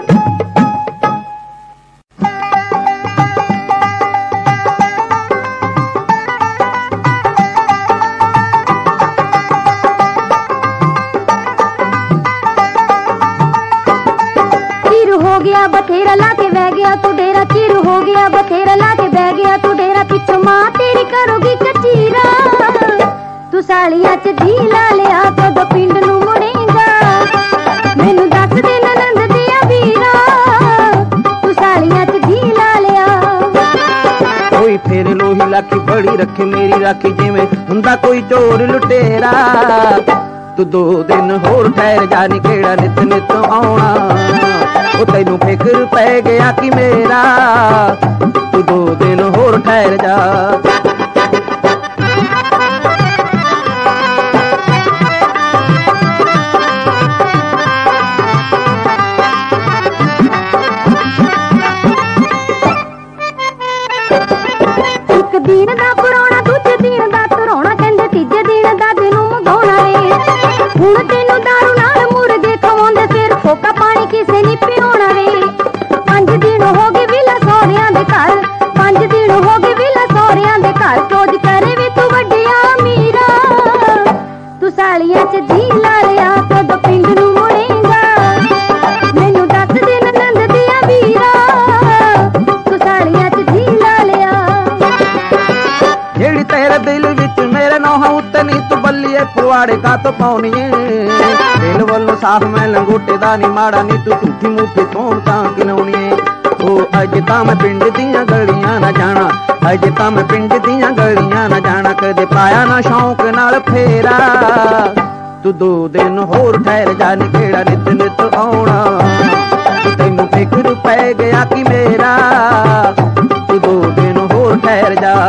हो गया बथेरा लाके बह गया तू डेरा चिर हो गया बथेरा लाके बह गया तू डेरा पिछो मां तेरी करोगी कचीरा तू सालिया च जी ला लिया कदों पिंड नू मुड़ेगा मैनू दस दे ननंद दिया वीरा तू सालिया च जी ला लिया कोई फेर लोही लाखी बड़ी रखे मेरी राखी जिवें हुंदा कोई चोर लुटेरा तू दो दिन होर ठहर जा नी केड़ा नित नित आउणा ओ तैनू फिक्र पै गया कि मेरा तू दो दिन होर ठहर जा एक दिन दा पुराना दूजे दिन दा तरोना कहंदे तीजे दिन दा दिनू मंगाउणा वे हुण तैनू दारू नाल मुर्गे खवाउंदे फिर फोका पानी किसे नी पियोना वे पंज दिन हो गए विला सौरियां दे घर पंज दिन हो गए विला सौरियां दे घर सोच करे वे तू वड्डिया अमीरा तू सालियां च जी ला लिया कदों पिंड नू मुड़ेगा मैनू दस दिन नंद दिया वीरा तू सालियां च जी ला लिया जेड़ी तेरे दिल विच मेरे नौहां उत्ते नी तू बल्लीए पुआड़े का तो पाउणीए दिल वल्लों साफ मैं लंगोटे दा नी माड़ा नी तू झूठी मूठी कौन तां किलाउणीए ओ अज तां मैं पिंड दियां गलियां ना जाना अज तां मैं पिंड दियां गलियां ना जाना कदे पाया ना शौक नाल फेरा तू दो दिन होर ठहर जा नी केड़ा नित नित आउणा तैनू फिक्र पै गया कि मेरा तू दो दिन होर ठहर जा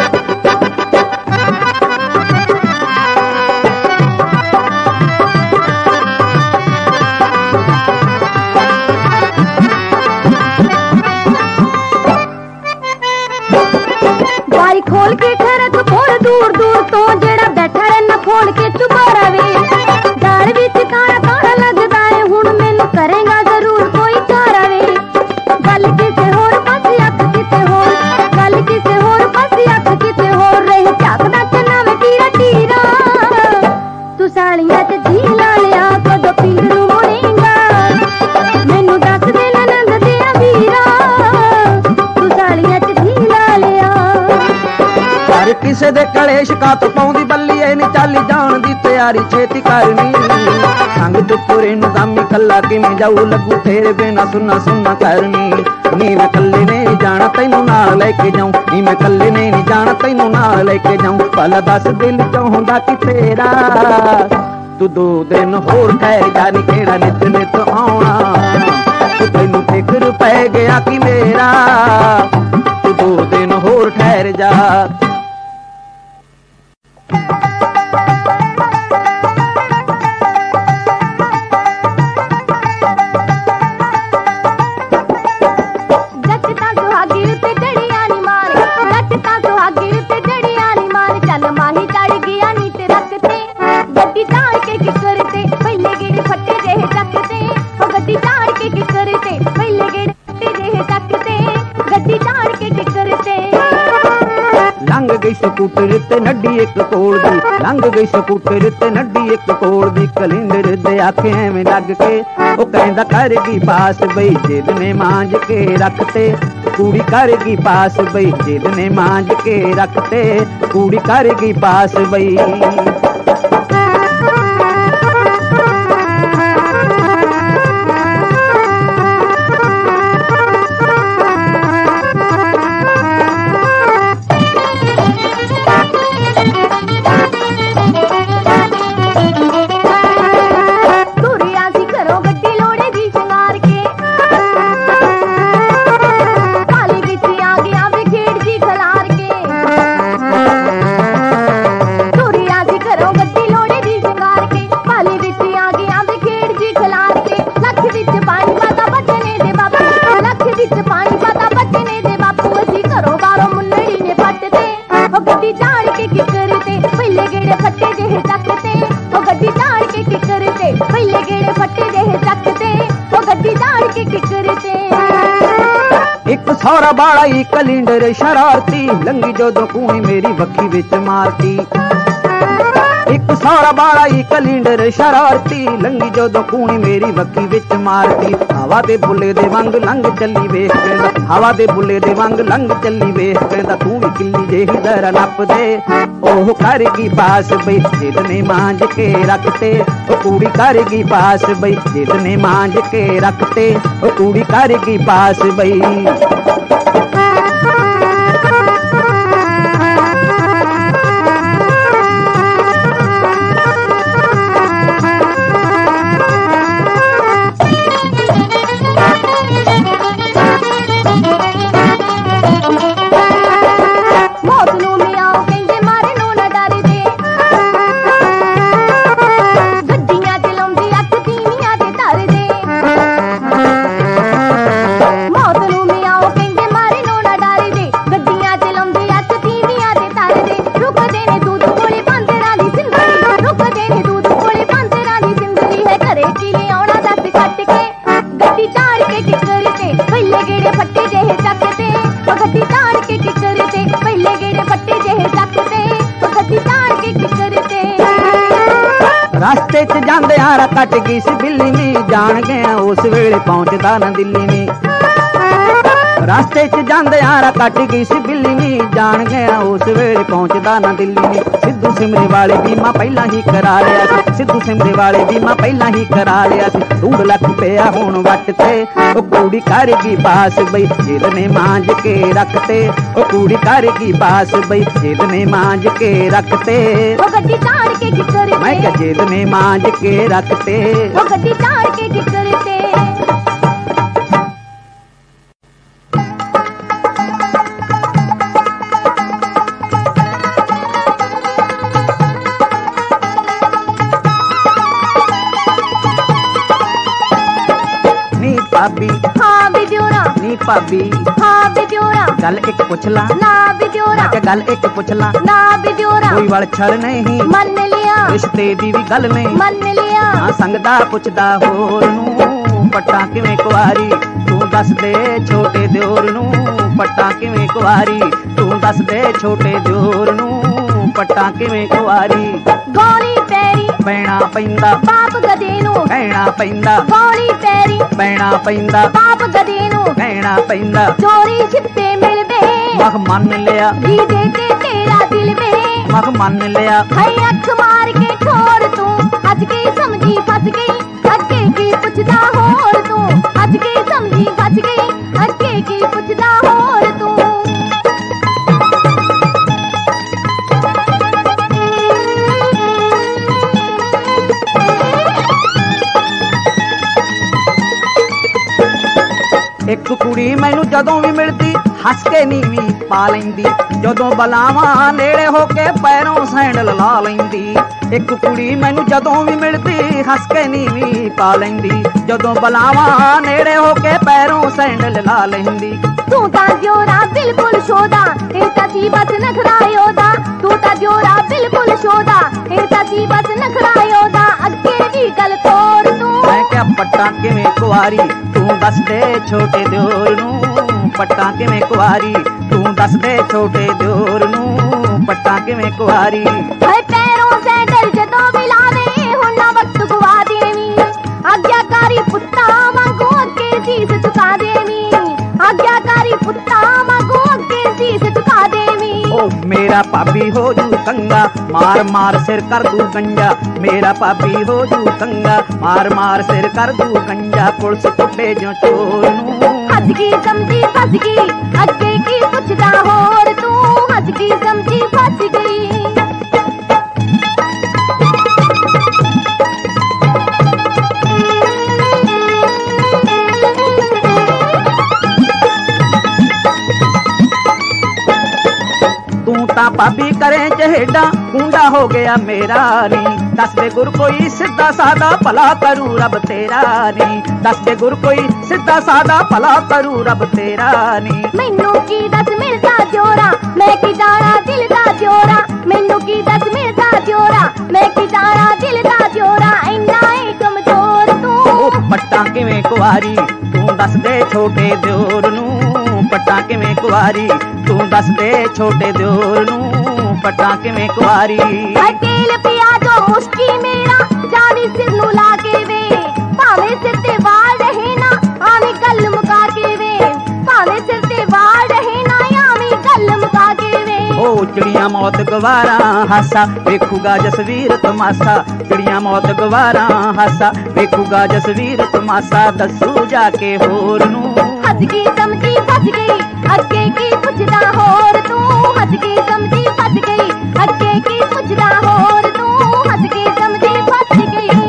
बारी खोल के घर तू खोल दूर दूर तो जेड़ा बैठा रहना खोल के चुबारा वे दाल विच काला काला लगदा है हुण मैनू करेगा जरूर कोई चारा वे गल किसे होर पासे अख किते होर गल किसे होर पासे अख किते होर रही झाकदा चना वे टीरा टीरा तू सालियां च जी ला लिया कदों पिंड नू मुड़ेगा मैनू दस दे ननंद दिया वीरा तू सालियां च जी ला लिया हर किसे दे कलेश का तो पाउंदी बल्ली ए नी चाली जान दी तैयारी छेती करनी संग चुपुरे निजामी कल्ला किवें जाऊ लगू तेरे बिना सुना सुना करनी नी मैं कल्ले नहीं जाना तैनू नाल लेके जाऊं नी मैं कल्ले नहीं जाना तैनू नाल लेके जाऊं भला दस दिल चों हुंदा कि तेरा तू दो दिन होर ठहर जा नी केड़ा नित नित आउणा तैनू फिक्र पै गया कि मेरा तू दो दिन होर ठहर जा लंघ गई स्कूटर ते नड्डी एक कोल दी लंघ गई स्कूटर ते नड्डी एक कोल दी कलिंदर दे आखे एवें लग के ओ कहंदा कर गई पास बई जिद ने मांझ के रखते कुड़ी कर गई पास बई जिद ने मांझ के रखते कुड़ी कर गई पास बई ਸੌਰਾ ਬਾਲਾ ਹੀ ਕਲਿੰਡਰ ਸ਼ਰਾਰਤੀ ਲੰਗੀ ਜਦੋਂ ਕੂਣੀ ਮੇਰੀ ਵੱਖੀ ਵਿੱਚ ਮਾਰਤੀ ਇੱਕ ਸੌਰਾ ਬਾਲਾ ਹੀ ਕਲਿੰਡਰ ਸ਼ਰਾਰਤੀ ਲੰਗੀ ਜਦੋਂ ਕੂਣੀ ਮੇਰੀ ਵੱਖੀ ਵਿੱਚ ਮਾਰਤੀ ਹਵਾ ਦੇ ਬੁੱਲੇ ਦੇ ਵਾਂਗ ਲੰਘ ਚੱਲੀ ਵੇਖ ਕਹਿੰਦਾ ਹਵਾ ਦੇ ਬੁੱਲੇ ਦੇ ਵਾਂਗ ਲੰਘ ਚੱਲੀ ਵੇਖ ਕਹਿੰਦਾ ਤੂੰ ਵੀ ਕਿੱਲੀ ਜਿਹੀ ਦਰ ਨੱਪ ਦੇ ਉਹ ਕਰ ਗਈ ਪਾਸ ਬਈ ਜਿੱਦ ਨੇ ਮਾਂਜ ਕੇ ਰੱਖਤੇ ਉਹ ਕੁੜੀ ਕਰ ਗਈ ਪਾਸ ਬਈ ਜਿੱਦ ਨੇ ਮਾਂਜ ਕੇ ਰੱਖਤੇ ਉਹ ਕੁੜੀ ਕਰ ਗਈ ਪਾਸ ਬਈ ਰਸਤੇ ਚ ਜਾਂਦੇ ਹਾਰਾ ਕੱਟ ਗਈ ਸੀ ਬਿੱਲੀ ਨੀ ਜਾਣ ਗਿਆ ਉਸ ਵੇਲੇ ਪਹੁੰਚਦਾ ਨਾ ਦਿੱਲੀ ਨੀ ਰਸਤੇ ਚ ਜਾਂਦੇ ਹਾਰਾ ਕੱਟ ਗਈ ਸੀ ਬਿੱਲੀ ਨੀ ਜਾਣ ਗਿਆ ਉਸ ਵੇਲੇ ਪਹੁੰਚਦਾ ਨਾ ਦਿੱਲੀ ਨੀ ਸਿੱਧੂ ਸਿਮਰੇ ਵਾਲੇ ਬੀਮਾ ਪਹਿਲਾਂ ਹੀ ਕਰਾ ਲਿਆ ਸੀ ਸਿੱਧੂ ਸਿਮਰੇ ਵਾਲੇ ਬੀਮਾ ਪਹਿਲਾਂ ਹੀ ਕਰਾ ਲਿਆ ਸੀ ਡੂਢ ਲੱਖ ਪਿਆ ਹੁਣ ਵੱਟ ਤੇ ਉਹ ਕੁੜੀ ਕਰ ਗਈ ਪਾਸ ਬਈ ਜਿੱਦ ਨੇ ਮਾਂਜ ਕੇ ਰੱਖਤੇ ਉਹ ਕੁੜੀ ਕਰ ਗਈ ਪਾਸ ਬਈ ਜਿੱਦ ਨੇ ਮਾਂਜ ਕੇ ਰੱਖਤੇ ਉਹ ਗੱਡੀ ਤਾੜ ਕੇ ਕਿੱਕਰ ਮੈਂ ਕਿਹਾ ਜਿੱਦ ਨੇ ਮਾਂਜ ਕੇ ਰੱਖਤੇ ਉਹ ਗੱਡੀ ਤਾੜ ਕੇ ਕਿੱਕਰ ਤੇ ਭਾਬੀ ਹਾਂ ਵੀ ਦਿਉਰਾ ਨੀ ਭਾਬੀ ਹਾਂ ਵੀ ਦਿਉਰਾ ਗੱਲ ਇੱਕ ਪੁੱਛ ਲਾ ਨਾ ਵੀ ਦਿਉਰਾ ਕਿ ਗੱਲ ਇੱਕ ਪੁੱਛ ਲਾ ਨਾ ਵੀ ਦਿਉਰਾ ਕੋਈ ਵਲ ਛੜ ਨਹੀਂ ਮੰਨ ਲਿਆ ਰਿਸ਼ਤੇ ਦੀ ਵੀ ਗੱਲ ਨਹੀਂ ਮੰਨ ਲਿਆ ਹਾਂ ਸੰਗਦਾ ਪੁੱਛਦਾ ਹੋਰ ਨੂੰ ਪੱਟਾਂ ਕਿਵੇਂ ਕੁਆਰੀ ਤੂੰ ਦੱਸ ਦੇ ਛੋਟੇ ਦਿਓਰ ਨੂੰ ਪੱਟਾਂ ਕਿਵੇਂ ਕੁਆਰੀ ਤੂੰ ਦੱਸ ਦੇ ਛੋਟੇ ਦਿਓਰ ਨੂੰ ਪੱਟਾਂ ਕਿਵੇਂ ਕੁਆਰੀ ਗੋਲੀ ਪੈਰੀ ਪੈਣਾ ਪੈਂਦਾ ਬਾਪ ਗਦੇ ਨੂੰ ਕਹਿਣਾ ਪੈਂਦਾ ਗੋਲੀ ਪੈਰੀ ਪੈਣਾ ਪੈਂਦਾ ਬਾਪ ਗਦੇ ਨੂੰ ਕਹਿਣਾ ਪੈਂਦਾ ਚੋਰੀ ਛਿੱਪੇ ਮਿਲਦੇ ਮਖ ਮੰਨ ਲਿਆ ਜੀ ਦੇ ਕੇ ਤੇਰਾ ਦਿਲ ਵੇ ਮਖ ਮੰਨ ਲਿਆ ਹਾਈ ਅੱਖ ਮਾਰ ਕੇ ਠੋਰ ਤੂੰ ਅੱਜ ਕੀ ਸਮਝੀ ਫਸ ਗਈ ਅੱਗੇ ਕੀ ਪੁੱਛਦਾ ਹੋਰ ਤੂੰ ਅੱਜ ਕੀ ਸਮਝੀ ਫਸ ਗਈ ਅੱਗੇ ਕੀ ਪੁੱਛਦਾ ਹੋਰ ਤੂੰ ਇੱਕ ਕੁੜੀ ਮੈਨੂੰ ਜਦੋਂ ਵੀ ਮਿਲਦੀ ਹੱਸ ਕੇ ਨੀਵੀਂ ਪਾ ਲੈਂਦੀ ਜਦੋਂ ਬਲਾਵਾਂ ਨੇੜੇ ਹੋ ਕੇ ਪੈਰੋਂ ਸੈਂਡਲ ਲਾ ਲੈਂਦੀ ਇੱਕ ਕੁੜੀ ਮੈਨੂੰ ਜਦੋਂ ਵੀ ਮਿਲਦੀ ਹੱਸ ਕੇ ਨੀਵੀਂ ਪਾ ਲੈਂਦੀ ਜਦੋਂ ਬਲਾਵਾਂ ਨੇੜੇ ਹੋ ਕੇ ਪੈਰੋਂ ਸੈਂਡਲ ਲਾ ਲੈਂਦੀ ਤੂੰ ਤਾਂ ਜੋਰਾ ਬਿਲਕੁਲ ਸ਼ੋਦਾ ਇਹ ਤਾਂ ਸੀ ਬਸ ਨਖਰਾਇਓ ਦਾ ਤੂੰ ਤਾਂ ਜੋਰਾ ਬਿਲਕੁਲ ਸ਼ੋਦਾ ਇਹ ਤਾਂ ਸੀ ਬਸ ਨਖਰਾਇਓ ਦਾ ਅੱਗੇ ਦੀ ਗੱਲ ਤੋੜ ਤੂੰ ਮੈਂ ਕਿਹਾ ਪੱਟਾਂ ਕਿਵੇਂ ਕੁਆਰੀ ਤੂੰ ਦੱਸ ਦੇ ਛੋਟੇ ਦਿਓਰ ਨੂੰ ਪੱਟਾਂ ਕਿਵੇਂ ਕੁਆਰੀ ਤੂੰ ਦੱਸ ਦੇ ਛੋਟੇ ਦਿਓਰ ਨੂੰ ਪੱਟਾਂ ਕਿਵੇਂ ਕੁਆਰੀ ਹਾਏ ਪੈਰੋਂ ਸੈਂਡਲ ਜਦੋਂ ਵੀ ਲਾਵੇ ਹੁਣ ਨਾ ਵਕਤ ਗਵਾ ਦੇਵੀਂ ਆਗਿਆਕਾਰੀ ਪੁੱਤਾਂ ਵਾਂਗੂ ਅੱਗੇ ਸੀਸ ਝੁਕਾ ਦੇਵੀਂ ਆਗਿਆਕਾਰੀ ਪੁੱਤਾਂ ਵਾਂਗੂ ਅੱਗੇ ਸੀਸ ਝੁਕਾ ਦੇਵੀਂ ਉਹ ਮੇਰਾ ਭਾਬੀ ਹੋ ਜੂ ਕੰਗਾ ਮਾਰ ਮਾਰ ਸਿਰ ਕਰ ਦੂ ਗੰਜਾ ਮੇਰਾ ਭਾਬੀ ਹੋ ਜੂ ਕੰਗਾ ਮਾਰ ਮਾਰ ਸਿਰ ਕਰ ਦੂ ਗੰਜਾ ਪੁਲਿਸ ਕੁੱਟੇ ਜੋ ਚੋਰ ਨੂੰ ਹੱਸ ਗਈ ਸਮਝੀ ਫਸ ਗਈ ਅੱਗੇ ਕੀ ਪੁੱਛਦਾ ਹੋਰ ਤੂੰ ਹੱਸ ਗਈ ਸਮਝੀ ਫਸ ਗਈ ਤੂੰ ਤਾਂ ਭਾਬੀ ਕਰੇ ਚਹੇਡਾ ਕੁੰਡਾ ਹੋ ਗਿਆ ਮੇਰਾ ਨੀ ਦੱਸ ਦੇ ਗੁਰ ਕੋਈ ਸਿੱਧਾ ਸਾਦਾ ਭਲਾ ਕਰੂ ਰੱਬ ਤੇਰਾ ਨੀ ਦੱਸ ਦੇ ਗੁਰ ਕੋਈ ਸਿੱਧਾ ਸਾਦਾ ਭਲਾ ਕਰੂ ਰੱਬ ਤੇਰਾ ਨੀ ਮੈਨੂੰ ਕੀ ਦੱਸ ਮਿਲਦਾ ਜੋਰਾ ਮੈਂ ਕੀ ਜਾਣਾ ਦਿਲ ਦਾ ਜੋਰਾ ਮੈਨੂੰ ਕੀ ਦੱਸ ਮਿਲਦਾ ਜੋਰਾ ਮੈਂ ਕੀ ਜਾਣਾ ਦਿਲ ਦਾ ਜੋਰਾ ਇੰਨਾ ਏ ਕਮਜ਼ੋਰ ਤੂੰ ਉਹ ਪੱਟਾਂ ਕਿਵੇਂ ਕੁਆਰੀ ਤੂੰ ਦੱਸ ਦੇ ਛੋਟੇ ਦਿਓਰ ਨੂੰ ਪੱਟਾਂ ਕਿਵੇਂ ਕੁਆਰੀ ਤੂੰ ਦੱਸ ਦੇ ਛੋਟੇ ਦਿਓਰ ਨੂੰ ਪੱਟਾਂ ਕਿਵੇਂ ਕੁਆਰੀ ਤੇਲ ਪਿਆ ਜੋ ਮੁਸ਼ਕੀ ਮੇਰਾ ਜਾਨੀ ਸਿਰ ਨੂੰ ਲਾ ਕੇ ਵੇ ਭਾਵੇਂ ਸਿਰ ਤੇ ਵਾਲ ਰਹੇ ਨਾ ਆਵੇਂ ਗੱਲ ਮੁਕਾ ਕੇ ਵੇ ਭਾਵੇਂ ਸਿਰ ਤੇ ਵਾਲ ਰਹੇ ਨਾ ਆਵੇਂ ਗੱਲ ਮੁਕਾ ਕੇ ਵੇ ਉਹ ਚਿੜੀਆਂ ਮੌਤ ਗਵਾਰਾ ਹਾਸਾ ਵੇਖੂਗਾ ਜਸਵੀਰ ਤਮਾਸਾ ਚਿੜੀਆਂ ਮੌਤ ਗਵਾਰਾ ਹਾਸਾ ਵੇਖੂਗਾ ਜਸਵੀਰ ਤਮਾਸਾ ਦੱਸੂ ਜਾ ਕੇ ਹੋਰ ਨੂੰ ਹੱਸ ਗਈ ਸਮਝੀ ਫਸ ਗਈ ਅੱਗੇ ਕੀ ਪੁੱਛਦਾ ਹੋਰ ਤੂੰ ਹੱਸ ਗਈ ਸਮਝੀ ਫਸ ਗਈ ਅੱਗੇ ਕੀ ਪੁੱਛਦਾ ਹੋਰ ਤੂੰ ਹੱਸ ਗਈ ਸਮਝੀ ਫਸ ਗਈ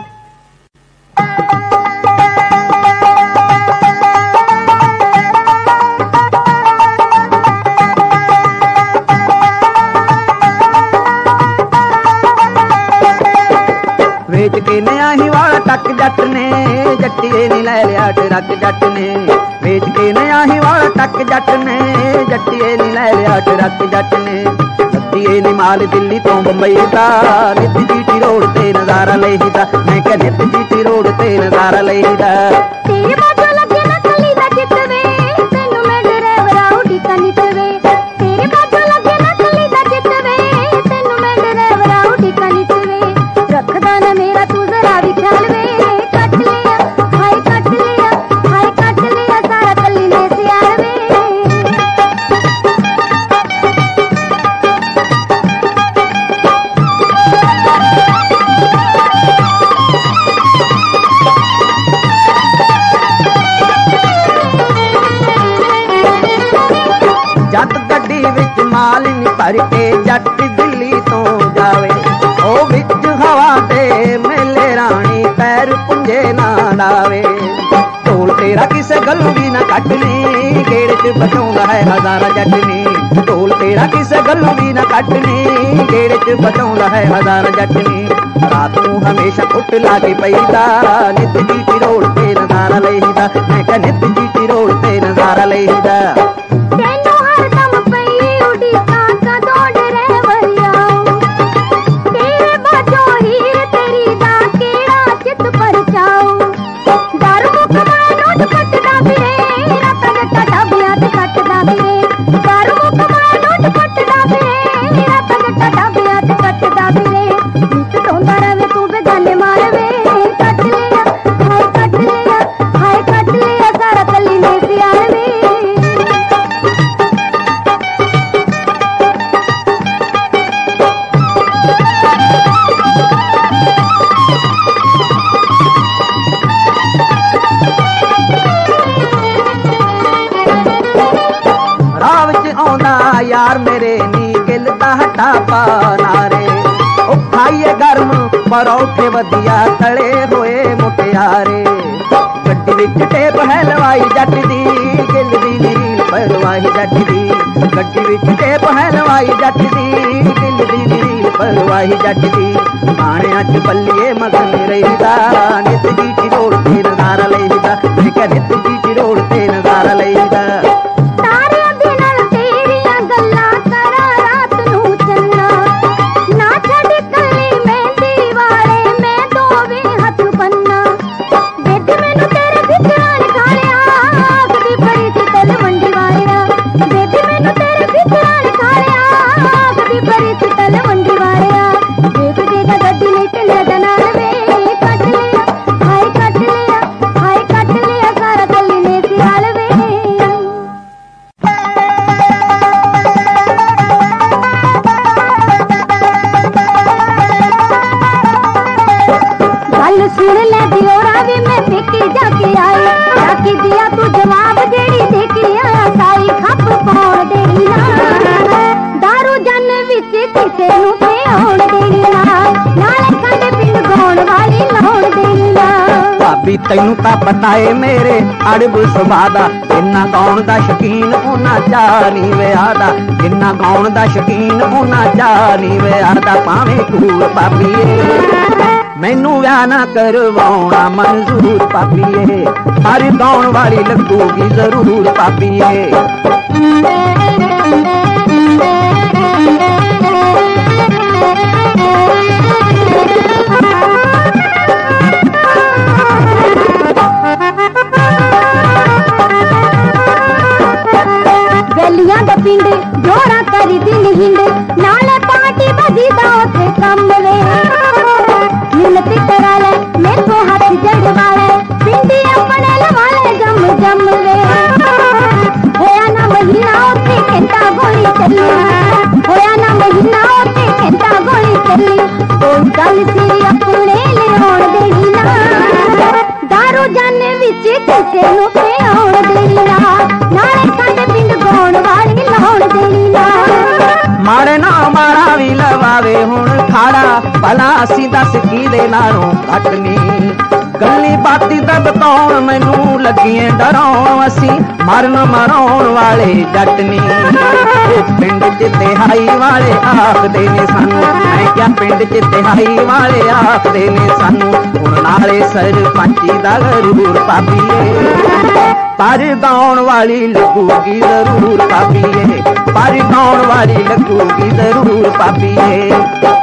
ਵੇਚ ਕੇ ਨਿਆਹੀ ਵਾਲਾ ਟੱਕ ਜੱਟ ਨੇ ਜੱਟੀਏ ਨੀ ਲੈ ਲਿਆ ਟਰੱਕ ਜੱਟ ਨੇ ਵੇਚ ਕੇ ਨਿਆਹੀ ਵਾਲਾ ਟੱਕ ਜੱਟ ਨੇ ਜੱਟੀਏ ਨੀ ਲੈ ਲਿਆ ਟਰੱਕ ਜੱਟ ਨੇ ਜੱਟੀਏ ਨੀ ਮਾਲ ਦਿੱਲੀ ਤੋਂ ਬੰਬਈ ਦਾ ਨਿੱਤ ਜੀਟੀ ਰੋਡ ਤੇ ਨਜ਼ਾਰਾ ਲਈਦਾ ਮੈਂ ਕਿਹਾ ਨਿੱਤ ਜੀਟੀ ਰੋਡ ਤੇ ਨਜ਼ਾਰਾ ਲਈਦਾ ਤੇਰੇ ਬਾਝੋਂ ਲੱਗੇ ਨਾ ਕੱਲੀ ਦਾ ਚਿੱਤ ਵੇ ਤੈਨੂੰ ਮੈਂ ਡਰਾਈਵਰ ਆਉਡੀ ਕਨਿਤ ਵੇ ਤੇਰੇ ਬਾਝੋਂ ਲੱਗੇ ਨਾ ਕੱਲੀ ਦਾ ਚਿੱਤ ਵੇ ਤੈਨੂੰ ਮੈਂ ਡਰਾਈਵਰ ਆਉਡੀ ਕਨਿਤ ਵੇ ਰੱਖਦਾ ਨਾ ਮੇਰਾ ਤੂੰ ਜ਼ਰਾ ਵੀ ਖਿਆਲ ਵੇ ਕੱਟ ਲਿਆ ਹਾਏ ਕੱਟ ਲਿਆ ਹਾਏ ਕੱਟ ਲਿਆ ਸਾਰਾ ਕੱਲੀ ਨੇ ਸਿਆਲ ਵੇ ਜੱਟ ਗੱਡੀ ਵਿੱਚ ਮਾਲ ਨੀ ਭਰ ਕੇ ਜੱਟ ਦਿੱਲੀ ਤੋਂ ਜਾਵੇ ਉਹ ਵਿੱਚ ਹਵਾ ਤੇ ਮੇਲੇ ਰਾਣੀ ਪੈਰ ਪੁੰਜੇ ਨਾ ਲਾਵੇ ਢੋਲ ਤੇਰਾ ਕਿਸੇ ਗੱਲੋਂ ਵੀ ਨਾ ਕੱਟਣੀ ਗੇੜ ਚ ਬਚਾਉਂਦਾ ਹੈ ਹਜ਼ਾਰਾਂ ਜੱਟ ਨੀ ਢੋਲ ਤੇਰਾ ਕਿਸੇ ਗੱਲੋਂ ਵੀ ਨਾ ਕੱਟਣੀ ਗੇੜ ਚ ਬਚਾਉਂਦਾ ਹੈ ਹਜ਼ਾਰਾਂ ਜੱਟ ਨੀ ਰਾਤ ਨੂੰ ਹਮੇਸ਼ਾ ਕੁੱਟ ਲਾ ਕੇ ਪਈਦਾ ਨਿੱਤ ਜੀਟੀ ਰੋਡ ਤੇ ਨਜ਼ਾਰਾ ਲਈਦਾ ਮੈਂ ਕਿਹਾ ਨਿੱਤ ਜੀਟੀ ਰੋਡ ਤੇ ਨਜ਼ਾਰਾ ਲਈਦਾ ਤੈਨੂੰ ਹਰਦਮ ਪਈ ਉਡੀਕਾਂ ਕਦੋਂ ਡਰਾਈਵਰ ਆਊ ਤੇਰੇ ਬਾਝੋਂ ਹੀਰ ਤੇਰੀ ਦਾ ਕਿਹੜਾ ਚਿੱਤ ਪਰਚਾਊ ਦਰ ਮੁੱਖ ਮੈਂ ਨੋਟ ਕੱਟਦਾ ਫਿਰੇ ਰਾਤਾਂ ਜੱਟਾ ਢਾਬਿਆਂ ਤੇ ਕੱਟਦਾ ਫਿਰੇ ਦਰ ਮੁੱਖ ਮੈਂ ਨੋਟ ਕੱਟਦਾ ਫਿਰੇ ਰਾਤਾਂ ਜੱਟਾ ਢਾਬਿਆਂ ਤੇ ਕੱਟਦਾ ਫਿਰੇ ਨਿੱਤ ਧੋਂਦਾ ਰਵੇ ਤੂੰ ਬੇਗਾਨੇ ਮਾਰਵੇ ਕੱਟ ਲਿਆ ਹਾਏ ਕੱਟ ਲਿਆ ਹਾਏ ਕੱਟ ਲਿਆ ਸਾਰਾ ਕੱਲੀ ਨੇ ਸਿਆਲ ਵੇ ਰਾਹ ਵਿੱਚ ਆਉਂਦਾ ਯਾਰ ਮੇਰੇ ਨੀ ਗਿੱਲ ਦਾ ਹੱਟਾ ਪਾ ਨਾਰੇ ਉਹ ਖਾਈਏ ਗਰਮ ਪਰੌਠੇ ਵਧੀਆ ਤਲੇ ਹੋਏ ਮੁਟਿਆਰੇ ਗੱਡੀ ਵਿੱਚ ਟੇਪ ਹੈ ਲਵਾਈ ਜੱਟ ਦੀ ਗਿੱਲ ਦੀ ਨੀਲ ਪਰਵਾਹੀ ਜੱਟ ਦੀ ਗੱਡੀ ਵਿੱਚ ਟੇਪ ਹੈ ਲਵਾਈ ਜੱਟ ਦੀ ਗਿੱਲ ਦੀ ਨੀਲ ਪਰਵਾਹੀ ਜੱਟ ਦੀ ਆਣਿਆਂ ਚ ਬੱਲੀਏ ਮਗਨ ਰਹੀਦਾ ਨਿੱਤ ਜੀਟੀ ਰੋਡ ਤੇ ਨਜ਼ਾਰਾ ਲਈਦਾ ਮੈਂ ਕਿਹਾ ਨਿੱਤ ਜੀਟੀ ਰੋਡ ਤੇ ਨਜ਼ਾਰਾ ਲਈਦਾ ਤਾਰਿਆਂ ਦੇ ਨਾਲ ਤੇਰੀਆਂ ਗੱਲਾਂ ਕਰਾਂ ਰਾਤ ਨੂੰ ਚੰਨਾ ਨਾ ਛੱਡ ਕੱਲੀ ਮਹਿੰਦੀ ਵਾਲੇ ਮੈਂ ਦੋਵੇਂ ਹੱਥ ਬੰਨਾ ਵਿੱਚ ਮੈਨੂੰ ਤੇਰੇ ਫਿਕਰਾਂ ਨੇ ਖਾ ਲਿਆ ਆਖਦੀ ਪਈ ਸੀ ਤਲਵੰਡੀ ਵਾਲਿਆ ਵਿੱਚ ਮੈਨੂੰ ਤੇਰੇ ਫਿਕਰਾਂ ਨੇ ਖਾ ਲਿਆ ਆਖਦੀ ਪਈ ਸੀ ਤਲਵੰਡੀ ਵਾਲਿਆ ਦੇਖ ਦੇਗਾ ਗੱਡੀ ਨੇ ਚੱਲਿਆ ਦਾ ਨਾਲ ਵੇ ਕੱਟ ਲਿਆ ਹਾਏ ਕੱਟ ਲਿਆ ਹਾਏ ਕੱਟ ਲਿਆ ਸਾਰਾ ਕੱਲੀ ਨੇ ਸਿਆਲ ਵੇ ਗੱਲ ਸੁਣ ਲੈ ਦਿਓਰਾ ਵੀ ਮੈਂ ਪੇਕੇ ਜਾ ਕੇ ਆਈ ਜਾ ਕੇ ਦਿਆ ਤੂੰ ਜਵਾਬ ਜਿਹੜੀ ਦੇ ਕੇ ਆਇਆ ਸਾਈ ਖੱਪ ਪਾਉਣ ਦੇਣੀ ਨਾ ਦਾਰੂ ਜਨ ਵਿੱਚ ਕਿਸੇ ਨੂੰ ਪਿਆਉਣ ਦੇਣੀ ਨਾ ਨਾਲੇ ਖੰਡ ਪਿੰਡ ਗਾਉਣ ਵਾਲੀ ਲਾਉਣ ਦੇਣੀ ਨਾ ਭਾਬੀ ਤੈਨੂੰ ਤਾਂ ਪਤਾ ਏ ਮੇਰੇ ਅੜਬ ਸੁਭਾਅ ਦਾ ਜਿੰਨਾ ਗਾਉਣ ਦਾ ਸ਼ੌਕੀਨ ਉਹਨਾਂ ਚਾਹ ਨੀ ਵਿਆਹ ਦਾ ਜਿੰਨਾ ਗਾਉਣ ਦਾ ਸ਼ੌਕੀਨ ਉਹਨਾਂ ਚਾਹ ਨੀ ਵਿਆਹ ਦਾ ਭਾਵੇਂ ਕੂਲ ਭਾਬੀਏ ਮੈਨੂੰ ਵਿਆਹ ਨਾ ਕਰਵਾਉਣਾ ਮਨਜ਼ੂਰ ਭਾਬੀਏ ਪਰ ਗਾਉਣ ਵਾਲੀ ਲੱਗੂਗੀ ਜ਼ਰੂਰ ਭਾਬੀਏ मेली कोई गल सी अपने लियाउण देनी ना दारू जाने विच किसे नूं पिआउण देनी ना नाले साडे पिंड गाउण वाली लाउण देनी ना मारे ना मारा भी लवावे हुण खाड़ा भला असी दस किहदे नालों घट नी गल्ली बाती दा बताउण मैनू लगिए डराउण असी मरन मराउण वाले जट नी पिंड च तिहाई वाले आखदे ने सानू मैं क्या पिंड च तिहाई वाले आखदे ने सानू हुण नाले सरपंची दा जरूर पापीए पर गाउण वाली लगूगी जरूर पापीए पर गाउण वाली लगूगी जरूर पापीए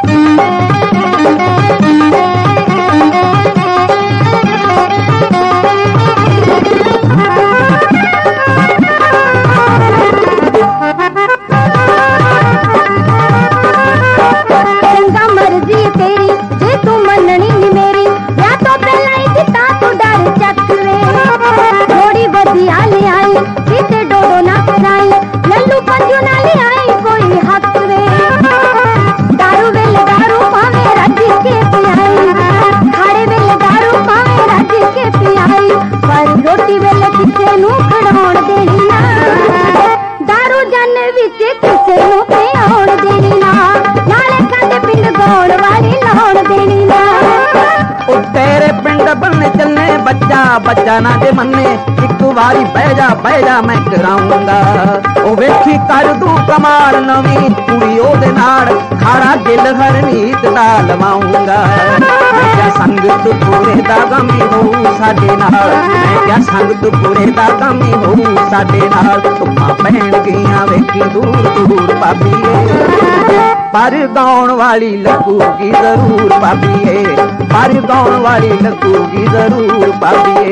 बच्चा ना जे मन्ने एक बारी बह जा बह जा मैं कराऊंगा ओ वेखी कर तू कमाल नवी कुड़ी ओदे नाल खाड़ा गिल हरनीत दा लवाऊंगा मैं क्या संगत पूरे दा गमी हो साडे नाल मैं क्या संगत पूरे दा गमी हो साडे नाल तुमां पैण गईयां वेखी दूर दूर पापीए पर गाउण वाली लगूगी जरूर पापीए पर गाउण वाली लगूगी जरूर पापीए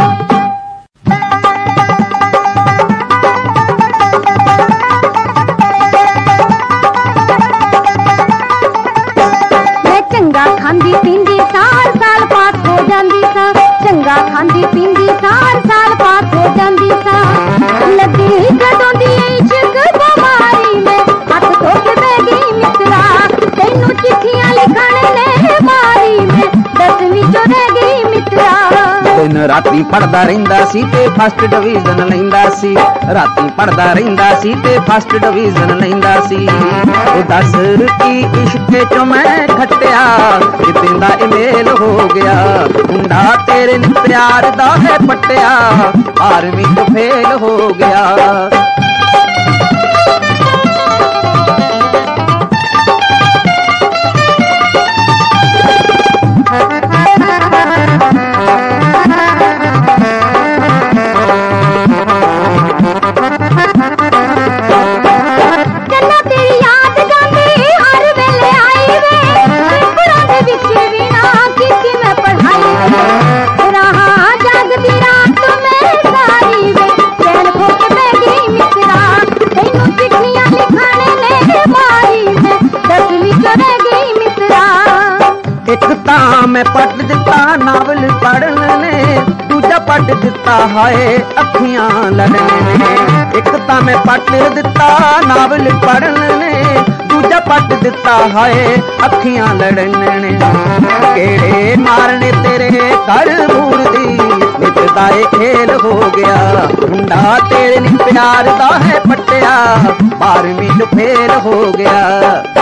मैं चंगा खांदी पींदी साल साल पास हो जांदी सा चंगा खांदी पींदी साल साल पास हो जांदी सा लगी जदों दी इश्क बीमारी में हाथ धो के बह गई मित्रा तैनू चिट्ठियां लिखण ने मारी में दसवीं चो रह गई मित्रा दिन राती पढ़दा रहिंदा सी ते फर्स्ट डिवीजन लैंदा सी राती पढ़दा रहिंदा सी ते फर्स्ट डिवीजन लैंदा सी ओ दस की इश्क चो मैं खट्टिया कितें दा इमेल हो गया मुंडा तेरे ने प्यार दा है पट्टिया आर्मी तो फेल हो गया मैं पढ़ दिता नावल पढ़ने ने दूजा पढ़ दिता हाय अखियां लड़ने ने एक ता मैं पढ़ दिता नावल पढ़ने ने दूजा पढ़ दिता हाय अखियां लड़ने ने केड़े मारने तेरे कर मूर दी निपदा खेल हो गया मुंडा तेरे ने प्यार दा है पट्टिया बारहवीं जो फेल हो गया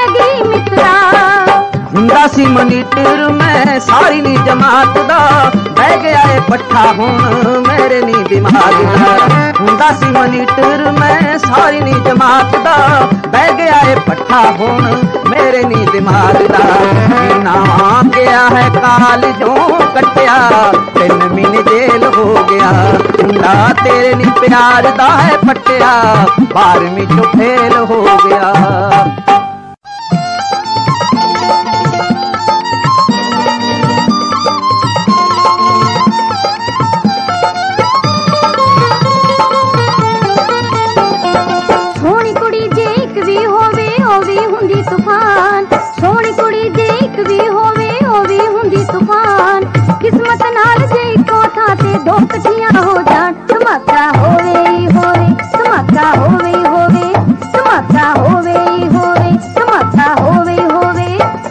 मनीटर में सारी नी जमात दा ਬਹਿ ਗਿਆ ਏ ਪੱਠਾ ਹੁਣ ਮੇਰੇ ਨੀ ਦਿਮਾਗ ਦਾ ਹੁੰਦਾ ਸੀ ਮਨੀਟਰ ਮੈਂ ਸਾਰੀ ਨੀ ਜਮਾਤ ਦਾ ਬਹਿ ਗਿਆ ਏ ਪੱਠਾ ਹੁਣ ਮੇਰੇ ਨੀ ਦਿਮਾਗ ਦਾ ਨਾ ਗਿਆ ਹੈ ਕਾਲ ਜੋ ਕੱਟਿਆ ਤਿੰਨ ਮਹੀਨੇ ਜੇਲ ਹੋ ਗਿਆ ਮੁੰਡਾ ਤੇਰੇ ਨੀ ਪਿਆਰ ਦਾ ਹੈ ਪੱਟਿਆ ਬਾਰਵੀਂ ਚੋਂ ਫੇਲ ਹੋ ਗਿਆ ਤੂਫਾਨ ਸੋਹਣੀ ਕੁੜੀ ਜੇ ਇੱਕ ਵੀ ਹੋਵੇ ਉਹ ਵੀ ਹੁੰਦੀ ਤੂਫਾਨ ਕਿਸਮਤ ਨਾਲ ਜੇ ਇੱਕੋ ਥਾਂ ਤੇ ਦੋ ਇਕੱਠੀਆਂ ਹੋ ਜਾਣ ਧਮਾਕਾ ਹੋਵੇ ਹੀ ਹੋਵੇ ਧਮਾਕਾ ਹੋਵੇ ਹੀ ਹੋਵੇ ਧਮਾਕਾ ਹੋਵੇ ਹੀ ਹੋਵੇ ਧਮਾਕਾ ਹੋਵੇ ਹੀ ਹੋਵੇ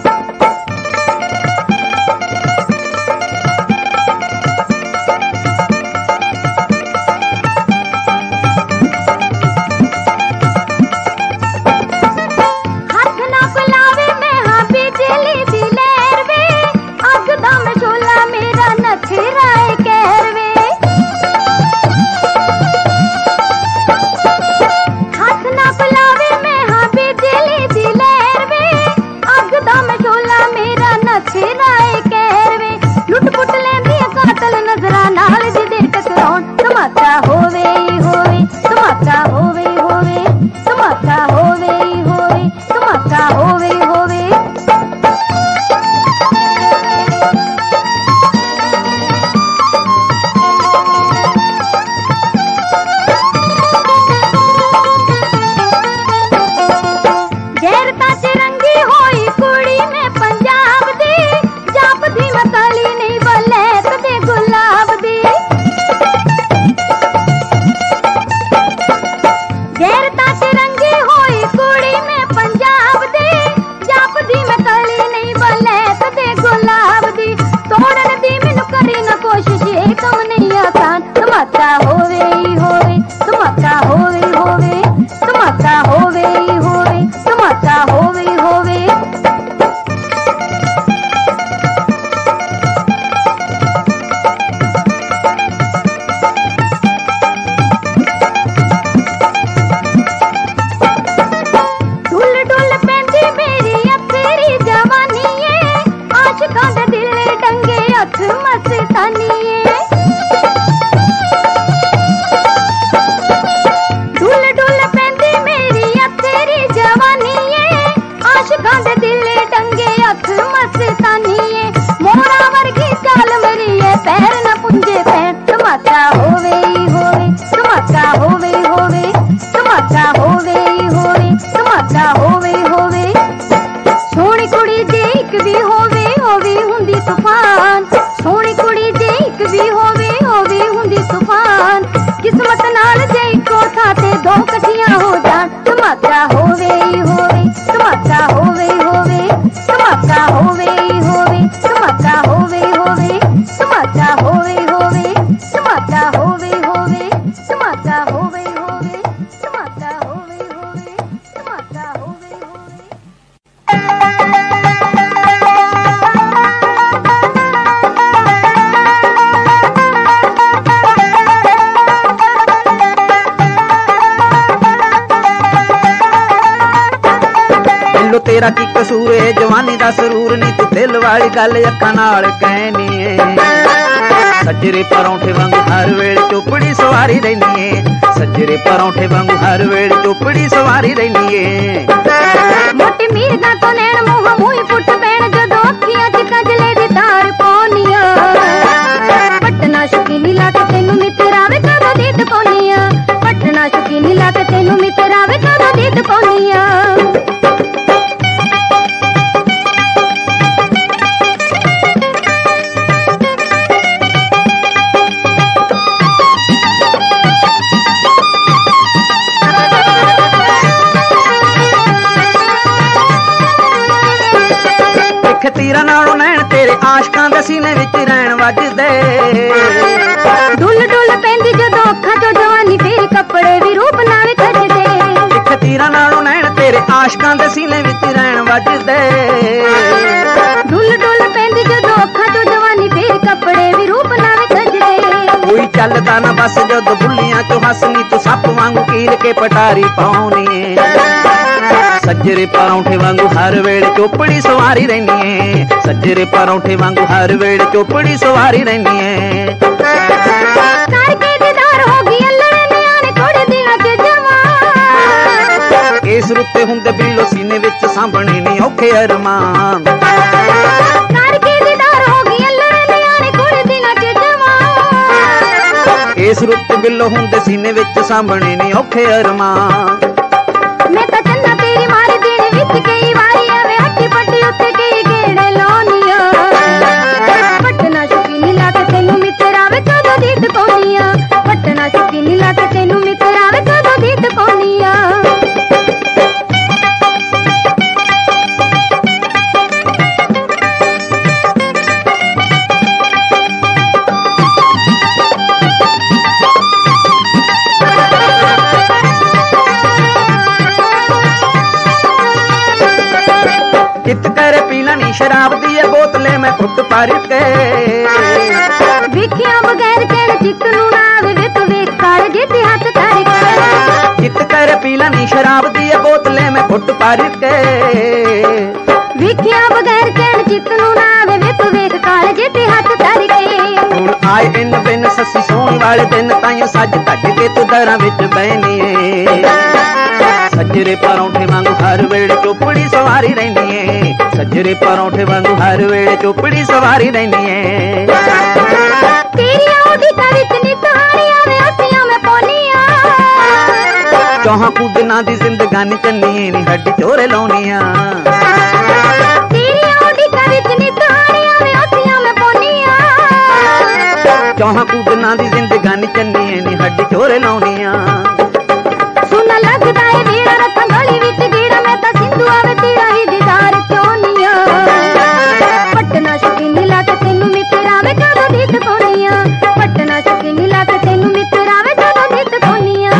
तेरा की कसूर है जवानी दा सरूर नी तू दिल वाली गल अखां नाल कहनी है सजरे परौंठे वांगू हर वेले चोपड़ी सवारी रहनी है सजरे परौंठे वांगू हर वेले चोपड़ी सवारी रहनी है मोटी मीरगा तो नैन मोह मूई फुट पैण जदों अखियां च कजले दी तार पाउनिया पटना शकीनी लाके तैनू मितरावे कदों दीद पाउनिया पटना शकीनी लाके तैनू मितरावे कदों दीद पाउनिया तीरा नालों नैन तेरे आशकां दे सीने विच रैण वजदे डुल डुल पैंदी जदों अखां चों जवानी फेर कपड़े भी रूप नाल खजदे इक तीरा नालों नैन तेरे आशकां दे सीने विच रैण वजदे डुल डुल पैंदी जदों अखां चों जवानी फेर कपड़े भी रूप ਚੱਲਦਾ ਨਾ ਬਸ ਜਦੋਂ ਬੁੱਲੀਆਂ ਚੋਂ ਹੱਸਨੀ ਤੂੰ ਸੱਪ ਵਾਂਗੂ ਕੀਲ ਕੇ ਪਟਾਰੀ ਪਾਉਣੀ ਏ ਸੱਜਰੇ ਪਰੌਂਠੇ ਵਾਂਗੂ ਹਰ ਵੇਲੇ ਚੋਪੜੀ ਸਵਾਰੀ ਰਹਿਨੀ ਏ ਸੱਜਰੇ ਪਰੌਂਠੇ ਵਾਂਗੂ ਹਰ ਵੇਲੇ ਚੋਪੜੀ ਸਵਾਰੀ ਰਹਿਨੀ ਏ ਕਰਕੇ ਦੀਦਾਰ ਹੋ ਗਈ ਅੱਲੜੇ ਨਿਆਣੇ ਥੋੜੇ ਦਿਨਾਂ ਚ ਜਵਾਨ ਇਸ ਰੁੱਤੇ ਹੁੰਦੇ ਬਿੱਲੋ ਸੀਨੇ ਵਿੱਚ ਸਾਂਭਣੇ ਨਹੀਂ ਔਖੇ ਅਰਮਾਨ ਕਰਕੇ ਦੀਦਾਰ ਹੋ ਗਈ ਅੱਲੜੇ ਨਿਆਣੇ ਥੋੜੇ ਦਿਨਾਂ ਚ ਜਵਾਨ ਇਸ ਰੁੱਤੇ ਬਿੱਲੋ ਹੁੰਦੇ ਸੀਨੇ ਵਿੱਚ ਸਾਂਭਣੇ ਨਹੀਂ ਔਖੇ ਅਰਮਾਨ ਮੈਂ ਤਾਂ ਚੰਨਾ ਤੇਰੀ ਮਾਰੀ ਦੇਣ ਵਿੱਚ ਕਈ ਵਾਰੀ ਐਵੇਂ ਹੱਟੀ ਪੱਟੀ ਉੱਤੇ ਕਈ ਗੇੜੇ ਲਾਉਣੀਆਂ ਪਟਨਾ ਸ਼ੁਕੀਨੀ ਲਾ ਕੇ ਤੈਨੂੰ ਮਿੱਤਰਾਵੇ ਕਦੋਂ ਦੀ ਟਕਾਉਣੀਆਂ ਪਟਨਾ ਸ਼ੁਕੀਨੀ ਲਾ ਕੇ ਤੈਨੂੰ ਮਿੱਤਰਾਵੇ ਕਦੋਂ ਦੀ ਟਕਾਉਣੀਆਂ चित कर पी लनी शराब दी बोतले में घुट भर के ਵੇਖਿਆ ਬਗੈਰ ਕਹਿਣ ਚਿੱਤ ਨੂੰ ਨਾ ਆਵੇ ਵੇ ਤੂੰ ਵੇਖ ਕਾਲਜੇ ਤੇ ਹੱਥ ਧਰ ਕੇ चित कर पी लनी शराब दी बोतले में घुट भर के ਵੇਖਿਆ ਬਗੈਰ ਕਹਿਣ ਚਿੱਤ ਨੂੰ ਨਾ ਆਵੇ ਵੇ ਤੂੰ ਵੇਖ ਕਾਲਜੇ ਤੇ ਹੱਥ ਧਰ ਕੇ ਹੁਣ ਆਏ इन बिन ससी सोहण वाले दिन ताईं सज ढक के तू दरां विच बहनी ए सजरे परौंठे वांगू हर वेले चोपड़ी सवारी रहनी ए सजरे परौंठे वांगू हर वेले चोपड़ी सवारी रहनी ए तेरिया उदिता विच नित हानियां वे हसियां मैं पौनियां चौहां कूदना दी जिंदगानी चन्नी नी हड्डी चोरे लाउनियां तेरिया उदिता विच नित हानियां वे हसियां मैं पौनियां चौहां कूदना दी जिंदगानी चन्नी नी हड्डी चोरे लाउनियां सुना लगदा है वेड़ा रथां गली विच गेड़ा मैं तां सिंधु आवे तेरा ही दीदार चाहुनियां पटना शकीनी ला के तैनू मितरावे कदों दी टकाउणियां पटना शकीनी ला के तैनू मितरावे कदों दी टकाउणियां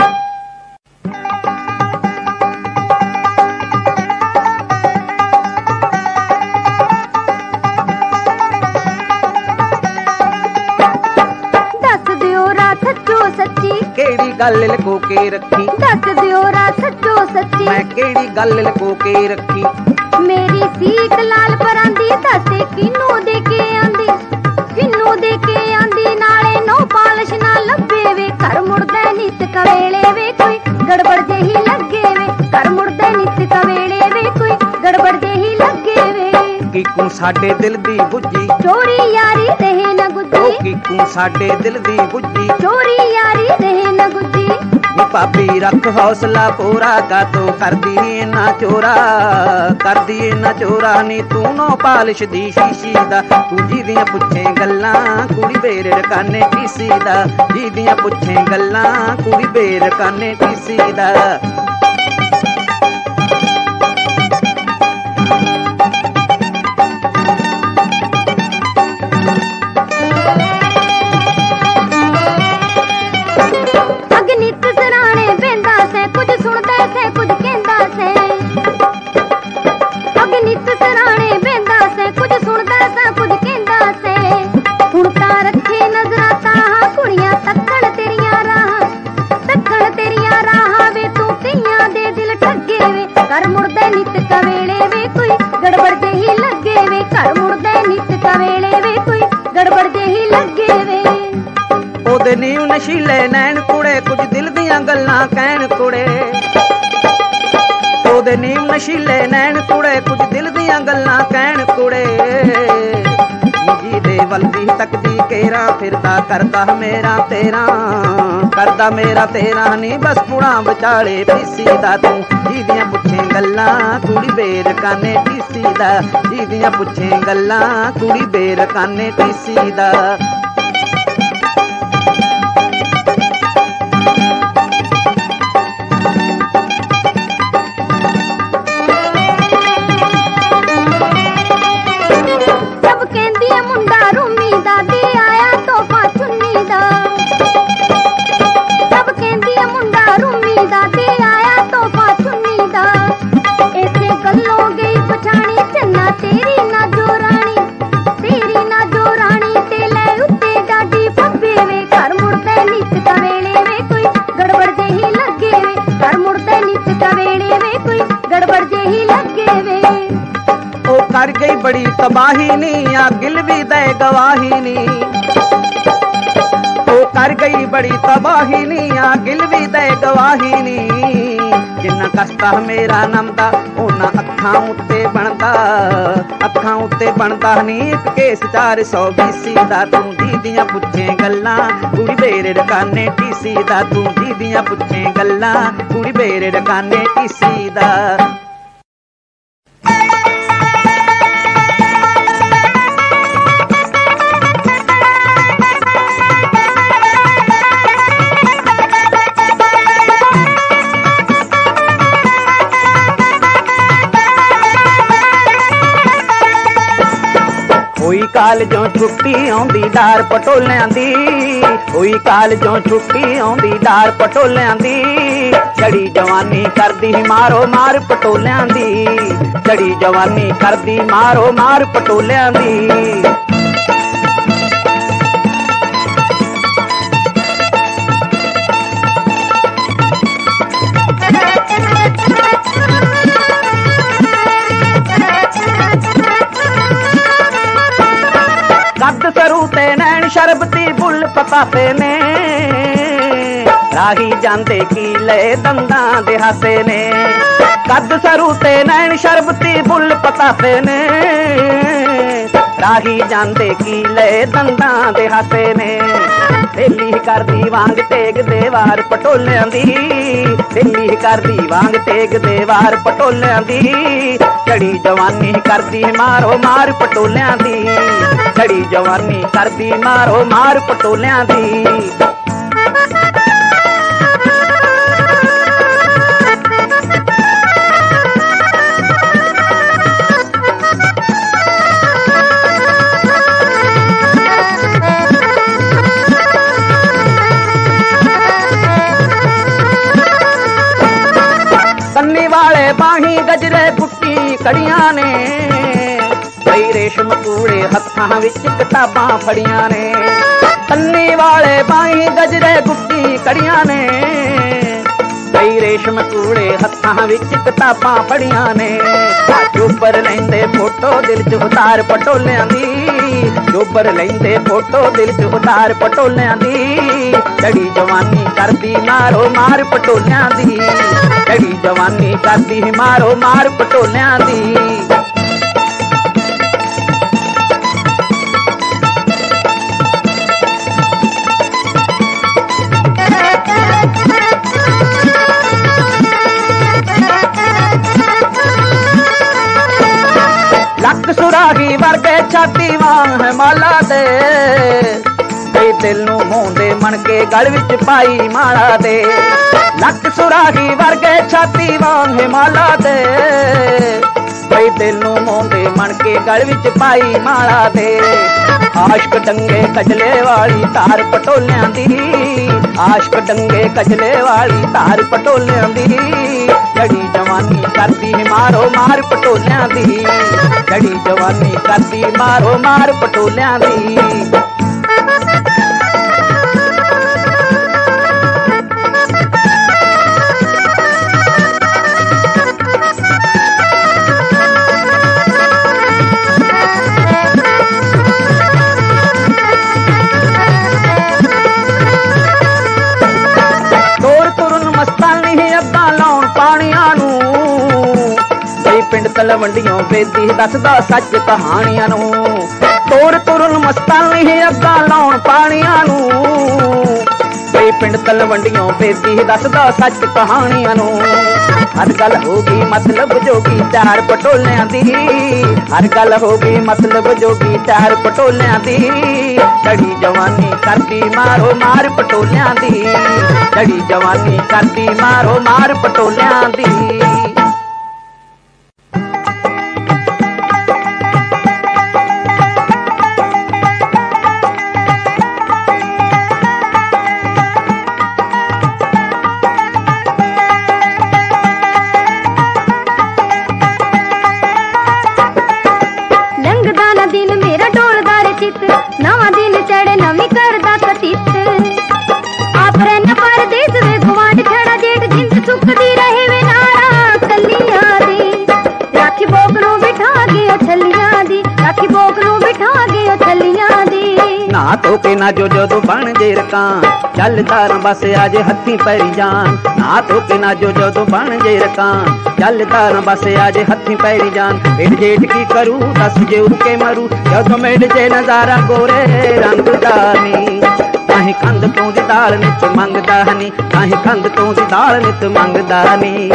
दस दियो रात सच्चो सच्ची केड़ी गल लको के रखी दस दियो रात सच्चो सच्ची मैं केड़ी गल लको के रखी मेरी सीख लाल परांदी दसे किनू दे के आंदी किनू दे के आंदी नाले नो पालिश ना लब्बे वे घर मुड़दे नित कवेले वे कोई गड़बड़ जेही लगे वे घर मुड़दे नित कवेले वे कोई गड़बड़ जेही लगे वे कीकू साडे दिल दी बुझी चोरी यारी देह न ओ गुज्जी कीकू साडे दिल दी बुझी चोरी यारी देह न गुज्जी नी भाभी रख हौसला पूरा का तो कर दी ना चोरा कर दी ना चोरा नी तू नो पालिश दी शीशी दा तू जी दियां पुछे गल्लां कुड़ी बेर काने किसी दा जी दियां पुछे गल्लां कुड़ी बेर काने किसी दा अगनित सराणे बेंदा से कुछ सुनदा से कुछ कहंदा से अगनित सराणे बेंदा से कुछ सुनदा से कुछ कहंदा से हुण तां रखे नजरां तां कुड़ियां तक्कण तेरियां राहां तक्कण तेरियां राहां वे तू कईयां दे दिल ठगे वे घर मुड़दे नित कवेले वे कोई गड़बड़ जेही लगे वे घर मुड़दे नित कवेले वे कोई गड़बड़ जेही लगे वे ओदे नीव नशीले नैन कुड़े कुछ दिल दियां गल्लां कहण कुड़े ओदे नीव नशीले नैन कुड़े कुछ दिल दियां गल्लां कहण कुड़े जी दे वलदी तकदी केरा फिरदा करदा मेरा तेरा करदा मेरा तेरा नी बस पुणा विचाले पीसी दा तू जी दियां पुछे गल्लां कुड़ी बेर काने पीसी दा जी दियां पुछे गल्लां कुड़ी बेर काने पीसी दा तेरी ना जो रानी तेरी ना जो रानी ते ले उत्ते कर गई बड़ी तबाही नी आ गिल भी दे गवाही नी ओ कर गई बड़ी तबाही नी आ गिल भी दे गवाही नी जिन्ना कस्ता मेरा नमदा ओना अखां उत्ते बनदा अखां उत्ते बनदा नी एक केस चार सौ बीसी दा तू दीदियां पुछे गल्लां कुड़ी बेरे रकाने टीसी दा तू दीदियां पुछे गल्लां कुड़ी बेरे रकाने टीसी दा होई कालजों छुट्टी आउंदी डार पटोलियां दी होई कालजों छुट्टी आउंदी डार पटोलियां दी चढ़ी जवानी करदी मारो मार पटोलियां दी चढ़ी जवानी करदी मारो मार पटोलियां दी कद सरू ते नैन शरबती बुल पताते ने राही जांदे कीले दंदां दे हासे ने कद सरू ते नैन शरबती बुल पताते ने राही जांदे कीले दंदां दे हासे ने दिल्ली करदी वांग तेग देवार पटोलियां दी दिल्ली करदी वांग तेग देवार पटोलियां दी चढ़ी जवानी करदी मारो मार पटोलियां दी चढ़ी जवानी करदी मारो मार पटोलियां दी कन्नी वाले बाही गजरे गुट्टी कड़ियां ने कई रेशम कूड़े हत्थां विच किताबां फड़ियां ने कन्नी वाले बाही गजरे गुट्टी कड़ियां ने कई रेशम कूड़े हत्थां विच किताबां फड़ियां ने चोबर लैंदे फोटो दिल च उतार पटोलियां दी चोबर लैंदे फोटो दिल च उतार पटोलियां दी चढ़ी जवानी करदी मारो मार पटोलियां दी चढ़ी जवानी करदी मारो मार पटोलियां दी लक सुराही वर्गे छाती वांग है माला दे कई दिल नू मोंदे मन के गल विच पाई माला दे लक सुराही वर्गे छाती वांग है माला दे कई दिल नू मोंदे मन के गल विच पाई माला दे आशिक डंगे कजले वाली तार पटोलियां दी आशिक डंगे कजले वाली तार पटोलियां दी चढ़ी जवानी करदी मारो मार पटोलियां दी चढ़ी जवानी करदी मारो मार पटोलियां दी पिंड तलवंडियों बेदी दसदा सच कहानियां नू तोर तुरन मस्तानी अग्गा लाउन पानियां नू कई पिंड तलवंडियों बेदी दसदा सच कहानियां नू हर गल हो गई मतलब जोगी चार पटोलियां दी हर गल हो गई मतलब जोगी चार पटोलियां दी चढ़ी जवानी करदी मारो मार पटोलियां दी चढ़ी जवानी करदी मारो मार पटोलियां दी नवा दिन चढ़े नवी करदा कतित आप रहना परदेस वे गुआंढ छड़ा जेठ जिंद सुखदी रहे वे नारा कलियां दी राखी बोकरों बिठा के छलियां ਰਾਖੀ ਭੋਗ ਨੂੰ ਬਿਠਾ ਕੇ ਉਹ ਛੱਲੀਆਂ ਦੀ। ਨਾ ਧੋ ਕੇ ਨਾ ਜੋ ਜਦੋਂ ਬਣ ਜੇ ਰਕਾਂ ਚੱਲਦਾ ਰਾਂ ਬਸ ਆਜੇ ਹੱਥੀਂ ਪੈਰੀ ਜਾਨ। ਨਾ ਧੋ ਕੇ ਨਾ ਜੋ ਜਦੋਂ ਬਣ ਜੇ ਰਕਾਂ ਚੱਲਦਾ ਰਾਂ ਬਸ ਆਜੇ ਹੱਥੀਂ ਪੈਰੀ ਜਾਨ। ਏਡ ਜੇਠ ਕੀ ਕਰੂ ਦੱਸ ਜੇ ਕੇ ਮਰੂ ਜਦੋਂ ਮੇਡ ਜੇ ਨਜ਼ਾਰਾ ਗੋਰੇ ਰੰਗ ਦਾ ਨੀ। ਕਾਹੀਂ ਕੰਧ ਤੋਂ ਦੀ ਦਾਲ ਨਿਤ ਮੰਗਦਾ ਨੀ, ਕਾਹੀਂ ਕੰਧ ਤੋਂ ਦੀ ਦਾਲ ਨਿਤ ਮੰਗਦਾ ਨੀ।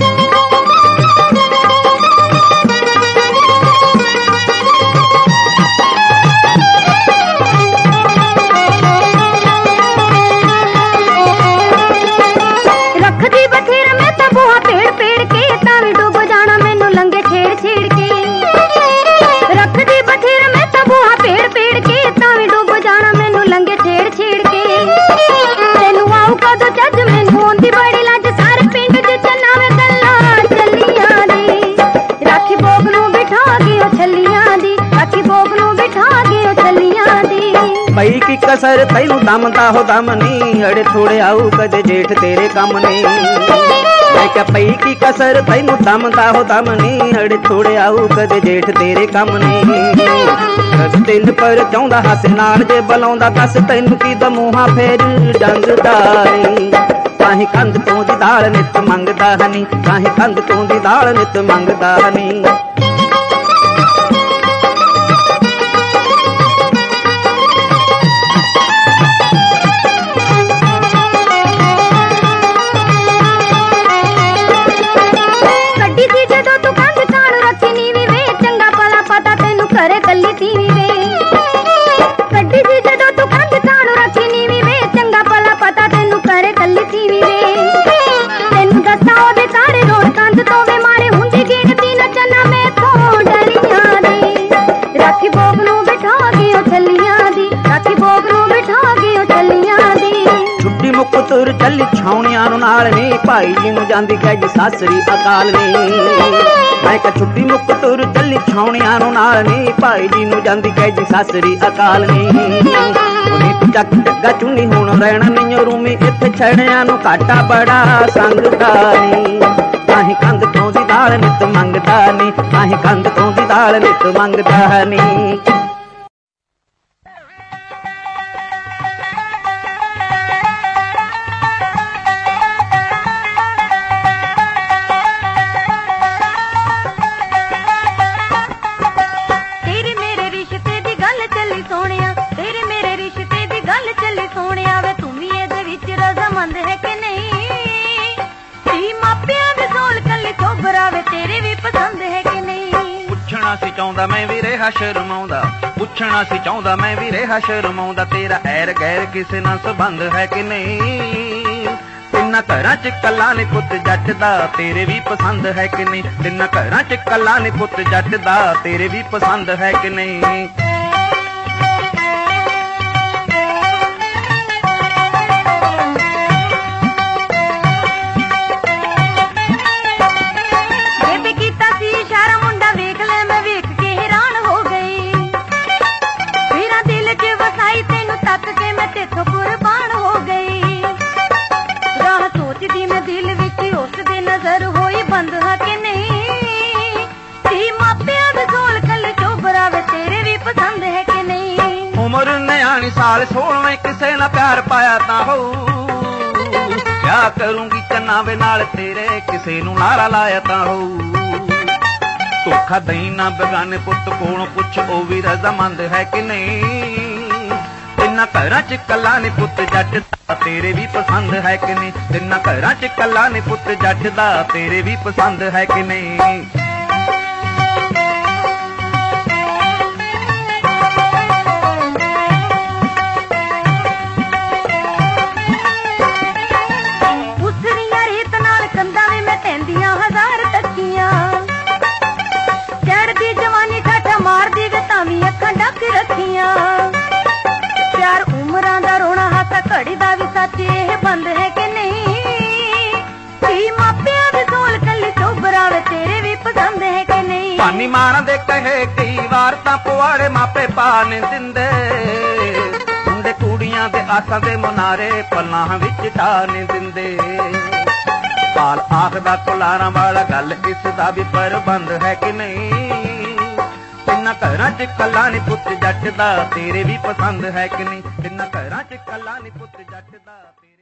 ਰੱਖਦੀ ਬਥੇਰ ਮੈਂ ਤਾਂ ਬੂਹਾ ਪੇੜ ਪੇੜ ਕੇ ਤਾਂ ਵੀ ਡੁੱਬ ਜਾਣਾ ਮੈਨੂੰ ਲੰਗੇ ਛੇੜ ਛੇੜ ਕੇ। ਰੱਖਦੀ ਬਥੇਰ ਮੈਂ ਤਾਂ ਬੂਹਾ ਪੇੜ ਪੇੜ ਕੇ ਤਾਂ ਵੀ ਡੁੱਬ ਜਾਣਾ ਮੈਨੂੰ ਲੰਗੇ ਛੇੜ ਛੇੜ ਕੇ। ਤੈਨੂੰ ਆਉ ਕਦੋਂ ਜੱਜ ਮੈਨੂੰ ਆਉਂਦੀ ਬੜੀ ਲੱਜ ਸਾਰੇ ਪਿੰਡ ਚ ਚਨਾਵੇ ਗੱਲਾਂ ਚੱਲੀਆਂ ਦੀ। ਰਾਖੀ ਭੋਗ ਨੂੰ ਬਿਠਾ ਕੇ ਉਹ ਛੱਲੀਆਂ ਦੀ, ਰਾਖੀ ਭੋਗ ਨੂੰ ਬਿਠਾ ਕੇ ਉਹ ਛੱਲੀਆਂ ਦੀ। ਪਈ ਕੀ ਕਸਰ ਤੈਨੂੰ ਦਮਦਾ ਹੋ ਦਮ ਨੀ ਅੜੇ ਥੋੜੇ ਆਊ ਕਦੇ ਜੇਠ ਤੇਰੇ ਕੰਮ ਨੀ। ਮੈਂ ਕਿਹਾ ਪਈ ਕੀ ਕਸਰ ਤੈਨੂੰ ਦਮਦਾ ਹੋ ਦਮ ਨੀ ਅੜੇ ਥੋੜੇ ਆਊ ਕਦੇ ਜੇਠ ਤੇਰੇ ਕੰਮ ਨੀ। ਦਿਲ ਪਰ ਚਾਹੁੰਦਾ ਹੱਸ ਨਾਲ ਜੇ ਬੁਲਾਉਂਦਾ ਦੱਸ ਤੈਨੂੰ ਕੀ ਦਮੂਹਾ ਫੇਰ ਡੰਗਦਾ ਨੀ। ਕਾਹੀਂ ਕੰਧ ਤੋਂ ਦੀ ਦਾਲ ਨਿਤ ਮੰਗਦਾ ਨੀ, ਕਾਹੀਂ ਕੰਧ ਤੋਂ ਦੀ ਦਾਲ ਨਿਤ ਮੰਗਦਾ ਨੀ। ਘਰੇ ਕੱਲੀ ਤੀਵੀਂ ਵੇ ਕੱਢੀ ਸੀ ਜਦੋਂ ਤੂੰ ਕੰਧ ਕਾਣੂ ਰੱਖੀ ਨੀਵੀਂ ਵੇ ਚੰਗਾ ਭਲਾ ਪਤਾ ਤੈਨੂੰ ਘਰੇ ਕੱਲੀ ਤੀਵੀਂ ਵੇ। ਤੈਨੂੰ ਦੱਸਾਂ ਉਹਦੇ ਸਾਰੇ ਰੋੜ ਕੰਧ ਤੋਂ ਵੇ ਮਾਰੇ ਹੁੰਦੀ ਗਿਣਤੀ ਨਚਨਾ ਮੈਥੋਂ ਡਲੀਆਂ ਦੀ। ਰਾਖੀ ਭੋਗ ਨੂੰ ਬਿਠਾ ਕੇ ਉਹ ਛੱਲੀਆਂ ਦੀ, ਰਾਖੀ ਭੋਗ ਨੂੰ ਬਿਠਾ ਕੇ ਉਹ ਛੱਲੀਆਂ ਦੀ। ਛੁੱਟੀ ਮੁੱਕ ਤੁਰ ਚੱਲੀ ਛਾਉਣੀਆਂ ਨੂੰ ਨਾਲ ਨੀ ਭਾਈ ਜੀ ਨੂੰ ਜਾਂਦੀ ਕਹਿ ਜੀ ਸਾਸਰੀ ਅਕਾਲ ਨੀ। ਮੈਂ ਕਿਹਾ ਛੁੱਟੀ ਮੁੱਕ ਤੁਰ ਚੱਲੀ ਛਾਉਣੀਆਂ ਨੂੰ ਨਾਲ ਨੀ ਭਾਈ ਜੀ ਨੂੰ ਜਾਂਦੀ ਕਹਿ ਜੀ ਸਾਸਰੀ ਅਕਾਲ ਨੀ। ਉਹਨੇ ਤੂੰ ਚੱਕ ਜੱਗਾ ਚੁੰਨੀ ਹੁਣ ਰਹਿਣਾ ਨਹੀਂ ਰੂਮੀ ਇੱਥੇ ਛੜਿਆਂ ਨੂੰ ਘਾਟਾ ਬੜਾ ਸੰਗਦਾ ਨੀ। ਕਾਹੀਂ ਕੰਧ ਤੋਂ ਦੀ ਦਾਲ ਨਿਤ ਮੰਗਦਾ ਨੀ, ਕਾਹੀਂ ਕੰਧ ਤੋਂ ਦੀ ਦਾਲ ਨਿਤ ਮੰਗਦਾ ਨੀ। ਪੁੱਛਣਾ ਸੀ ਚਾਹੁੰਦਾ ਮੈਂ ਵੀ ਰਿਹਾ ਸ਼ਰਮਾਉਂਦਾ, ਪੁੱਛਣਾ ਸੀ ਚਾਹੁੰਦਾ ਮੈਂ ਵੀ ਰਿਹਾ ਸ਼ਰਮਾਉਂਦਾ ਤੇਰਾ ਐਰ ਗੈਰ ਕਿਸੇ ਨਾਲ ਸੰਬੰਧ ਹੈ ਕਿ ਨਹੀਂ। ਤਿੰਨਾਂ ਘਰਾਂ ਚ ਕੱਲਾ ਨੇ ਪੁੱਤ ਜੱਟ ਦਾ ਤੇਰੇ ਵੀ ਪਸੰਦ ਹੈ ਕਿ ਨਹੀਂ। ਤਿੰਨਾਂ ਘਰਾਂ ਚ ਕੱਲਾ ਨੇ ਪੁੱਤ ਜੱਟ ਦਾ ਤੇਰੇ ਵੀ ਪਸੰਦ ਹੈ ਕਿ ਨਹੀਂ। ਸਾਲ ਸੋਲਵੇਂ ਕਿਸੇ ਨਾਲ ਪਿਆਰ ਪਾਇਆ ਤਾਂ ਹੋਊ ਕਿਆ ਕਰੂੰਗੀ ਕੰਨਾਂ ਵੇ ਨਾਲ ਤੇਰੇ ਕਿਸੇ ਨੂੰ ਨਾਰਾ ਲਾਇਆ ਤਾਂ ਹੋਊ। ਧੋਖਾ ਦਈ ਨਾ ਬਗਾਨੇ ਪੁੱਤ ਕੋਲੋਂ ਪੁੱਛ ਉਹ ਵੀ ਰਜ਼ਾਮੰਦ ਹੈ ਕਿ ਨਹੀਂ। ਤਿੰਨਾਂ ਘਰਾਂ ਚ ਕੱਲਾ ਨੇ ਪੁੱਤ ਜੱਟ ਦਾ ਤੇਰੇ ਵੀ ਪਸੰਦ ਹੈ ਕਿ ਨਹੀਂ। ਤਿੰਨਾਂ ਘਰਾਂ ਚ ਕੱਲਾ ਨੇ ਪੁੱਤ ਜੱਟ ਦਾ ਤੇਰੇ ਵੀ ਪਸੰਦ ਹੈ ਕਿ ਨਹੀਂ। ਪਿਆਰ ਉਮਰਾਂ ਦਾ ਰੋਣਾ ਹਾਸਾ ਘੜੀ ਦਾ ਵੀ ਸੱਚ ਇਹ ਬੰਦ ਹੈ ਕਿ ਨਹੀਂ। ਧੀ ਮਾਪਿਆਂ ਦੇ ਸੋਲ ਕੱਲੀ ਚੋਬਰਾਵੇ ਤੇਰੇ ਵੀ ਪਸੰਦ ਹੈ ਕਿ ਨਹੀਂ। ਪਾਨੀ ਮਾਰਾਂ ਦੇ ਕਹੇ ਕਈ ਵਾਰ ਤਾਂ ਪੁਆੜੇ ਮਾਪੇ ਪਾ ਨਹੀਂ ਦਿੰਦੇ। ਮੁੰਡੇ ਕੁੜੀਆਂ ਦੇ ਆਸਾਂ ਦੇ ਮੁਨਾਰੇ ਪਲਾਂ ਵਿੱਚ ਢਾ ਨਹੀਂ ਦਿੰਦੇ। ਪਾਲ ਆਖਦਾ ਕੁਲਾਰਾਂ ਵਾਲਾ ਗੱਲ ਇਸ ਦਾ ਵੀ ਪ੍ਰਬੰਧ ਹੈ ਕਿ ਨਹੀਂ। ਤਿੰਨਾਂ ਘਰਾਂ 'ਚ ਕੱਲਾ ਨੀ ਪੁੱਤ ਜੱਟ ਦਾ, ਤੇਰੇ ਵੀ ਪਸੰਦ ਹੈ ਕਿ ਨਹੀਂ? ਤਿੰਨਾਂ ਘਰਾਂ 'ਚ ਕੱਲਾ ਨੀ ਪੁੱਤ ਜੱਟ ਦਾ।